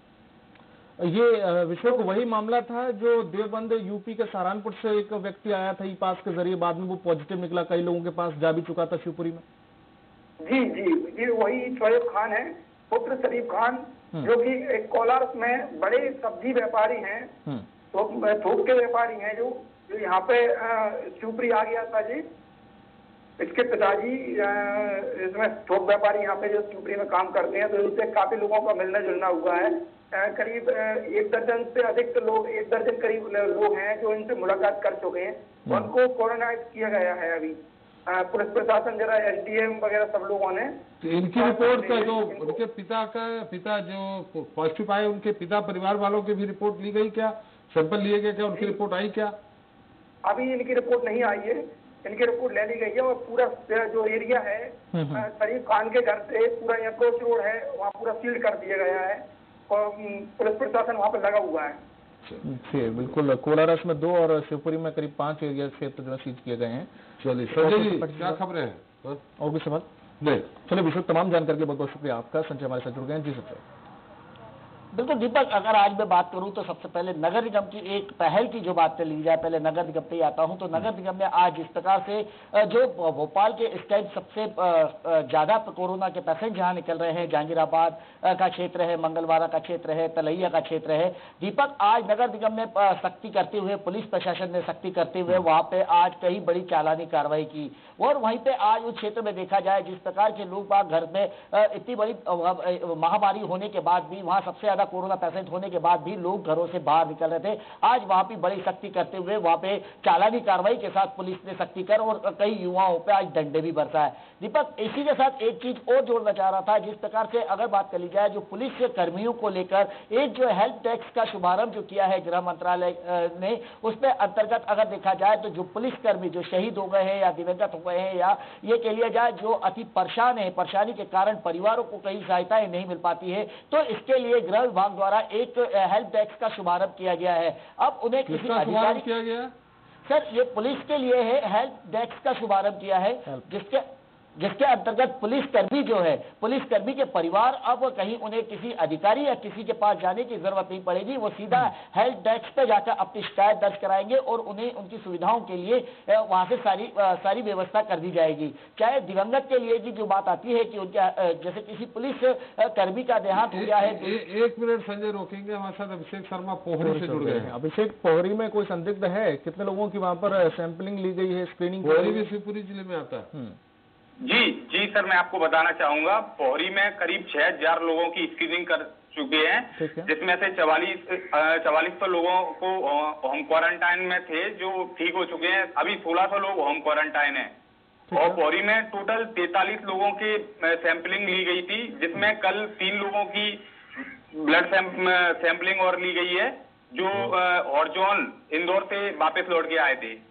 ये विशोक वही मामला था जो देवबंद यूपी के सहारनपुर से एक व्यक्ति आया था ई पास के जरिए, बाद में वो पॉजिटिव निकला, कई लोगों के पास जा भी चुका था शिवपुरी में। जी ये वही शोएब खान है, पुत्र शरीफ खान, जो कि एक कोलार में बड़े सब्जी व्यापारी हैं, थोक के व्यापारी हैं, जो यहाँ पे शिवपुरी आ गया था जी। इसके पिताजी इसमें थोक व्यापारी यहाँ पे जो शिवपुरी में काम करते हैं, तो इससे काफी लोगों का मिलना जुलना हुआ है। करीब 1 दर्जन से अधिक लोग, 1 दर्जन करीब लोग हैं जो इनसे मुलाकात कर चुके हैं। उनको कोरोनाइज किया गया है अभी। पुलिस प्रशासन, जरा एसडीएम वगैरह सब लोगों ने। तो इनकी रिपोर्ट का जो उनके पिता जो पॉजिटिव आए, उनके पिता परिवार वालों की भी रिपोर्ट ली गई क्या? सैंपल लिए गए क्या? उनकी रिपोर्ट आई क्या? अभी इनकी रिपोर्ट नहीं आई है, इनकी रिपोर्ट ले ली गई है। और पूरा जो एरिया है शरीफ खान के घर से पूरा अप्रोच रोड है, वहाँ पूरा सील कर दिया गया है और पुलिस प्रशासन वहाँ पर लगा हुआ है। जी बिल्कुल, कोलारस में 2 और शिवपुरी में करीब 5 एरिया क्षेत्र जो है सीज किए गए हैं। चलिए संजय जी, क्या खबरें हैं? और भी सवाल नहीं, चलिए विशेष तमाम जानकारी के बहुत बहुत शुक्रिया आपका। संजय हमारे साथ जुड़ गए हैं। जी सर। बिल्कुल दीपक, अगर आज मैं बात करूं तो सबसे पहले नगर निगम की एक पहल की जो बात ली जाए, पहले नगर निगम पे ही आता हूं। तो नगर निगम ने आज इस प्रकार से जो भोपाल के इस टाइम सबसे ज्यादा कोरोना के पेशेंट जहां निकल रहे हैं, जहांगीराबाद का क्षेत्र है, मंगलवारा का क्षेत्र है, तलैया का क्षेत्र है। दीपक, आज नगर निगम ने सख्ती करते हुए, पुलिस प्रशासन ने सख्ती करते हुए वहां पे आज कई बड़ी चालानी कार्रवाई की। और वहीं पे आज उस क्षेत्र में देखा जाए जिस प्रकार के लोग बाग घर में इतनी बड़ी महामारी होने के बाद भी, वहां सबसे ज्यादा कोरोना पेशेंट होने के बाद भी लोग घरों से बाहर निकल रहे थे। आज वहां पे बड़ी सख्ती करते हुए वहां पे चालानी कार्रवाई के साथ पुलिस ने सख्ती कर और कई युवाओं पे आज डंडे भी बरसाए। दीपक, इसी के साथ एक चीज और जोड़ना चाह रहा था। जिस प्रकार से अगर बात कर ली जाए जो पुलिस के कर्मियों को लेकर एक जो हेल्प डेस्क का शुभारंभ जो किया है गृह मंत्रालय ने, उसके अंतर्गत अगर देखा जाए तो जो पुलिस कर्मी जो शहीद हो गए हैं या दिवंगत हो गए हैं, या ये कह लिया जाए जो अति परेशान है, परेशानी के कारण परिवारों को कई सहायताएं नहीं मिल पाती है, तो इसके लिए गृह विभाग द्वारा एक हेल्प डेस्क का शुभारंभ किया गया है। अब उन्हें किसी अधिकारी किया गया सर, ये पुलिस के लिए है, हेल्प डेस्क का शुभारंभ किया है, जिसके अंतर्गत पुलिसकर्मी जो है, पुलिसकर्मी के परिवार अब कहीं उन्हें किसी अधिकारी या किसी के पास जाने की जरूरत नहीं पड़ेगी। वो सीधा हेल्प डेस्क पे जाकर अपनी शिकायत दर्ज कराएंगे और उन्हें उनकी सुविधाओं के लिए वहां से सारी व्यवस्था कर दी जाएगी। चाहे दिवंगत के लिए की जो बात आती है कि उनके जैसे किसी पुलिस कर्मी का देहांत हो गया है। 1 मिनट संजय रोकेंगे, हमारे साथ अभिषेक शर्मा पोहरी से जुड़ गए हैं। अभिषेक, पोहरी में कोई संदिग्ध है? कितने लोगों की वहाँ पर सैंपलिंग ली गई है, स्क्रीनिंग? पोहरी भी शिवपुरी जिले में आता है। जी सर, मैं आपको बताना चाहूंगा, पोहरी में करीब 6000 लोगों की स्क्रीनिंग कर चुके हैं, जिसमें से 4400 लोगों को होम क्वारंटाइन में थे जो ठीक हो चुके हैं। अभी 1600 लोग होम क्वारंटाइन हैं। और पोहरी में टोटल 43 लोगों की सैंपलिंग ली गई थी, जिसमें कल 3 लोगों की ब्लड सैंपलिंग और ली गई है जो हॉर्जोन इंदौर से वापस लौट के आए थे।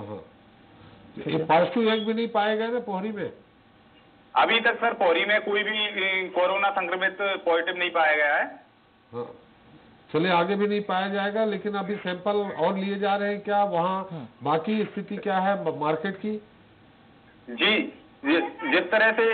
पॉजिटिव एक भी नहीं पाए गए ना पोहरी में? अभी तक सर पोहरी में कोई भी कोरोना संक्रमित पॉजिटिव नहीं पाया गया है। हाँ, चलिए आगे भी नहीं पाया जाएगा, लेकिन अभी सैंपल और लिए जा रहे हैं क्या? वहाँ बाकी स्थिति क्या है मार्केट की? जी, जिस तरह से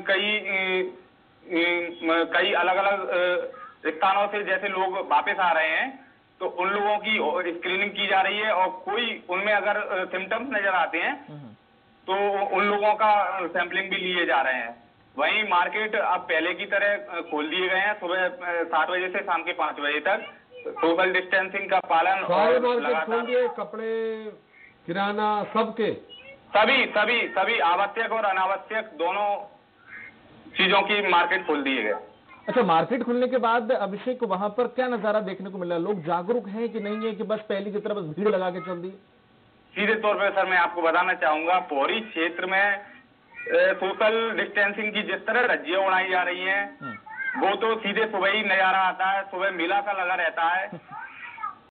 कई अलग अलग स्थानों से जैसे लोग वापस आ रहे हैं, तो उन लोगों की स्क्रीनिंग की जा रही है और कोई उनमें अगर सिम्टम्स नजर आते हैं तो उन लोगों का सैंपलिंग भी लिए जा रहे हैं। वहीं मार्केट अब पहले की तरह खोल दिए गए हैं, सुबह 7 बजे से शाम के 5 बजे तक। सोशल डिस्टेंसिंग का पालन सारे मार्केट खोल दिए, कपड़े, किराना, सबके सभी आवश्यक और अनावश्यक दोनों चीजों की मार्केट खोल दिए गए। अच्छा, मार्केट खुलने के बाद अभिषेक वहां पर क्या नजारा देखने को मिला? लोग जागरूक हैं कि नहीं है कि बस पहली की तरह बस भीड़ लगा के चल दी? सीधे तौर पर सर मैं आपको बताना चाहूंगा, पोहरी क्षेत्र में सोशल डिस्टेंसिंग की जिस तरह रज्जियां उड़ाई जा रही हैं, वो तो सीधे सुबह ही नजारा आता है। सुबह मेला सा लगा रहता है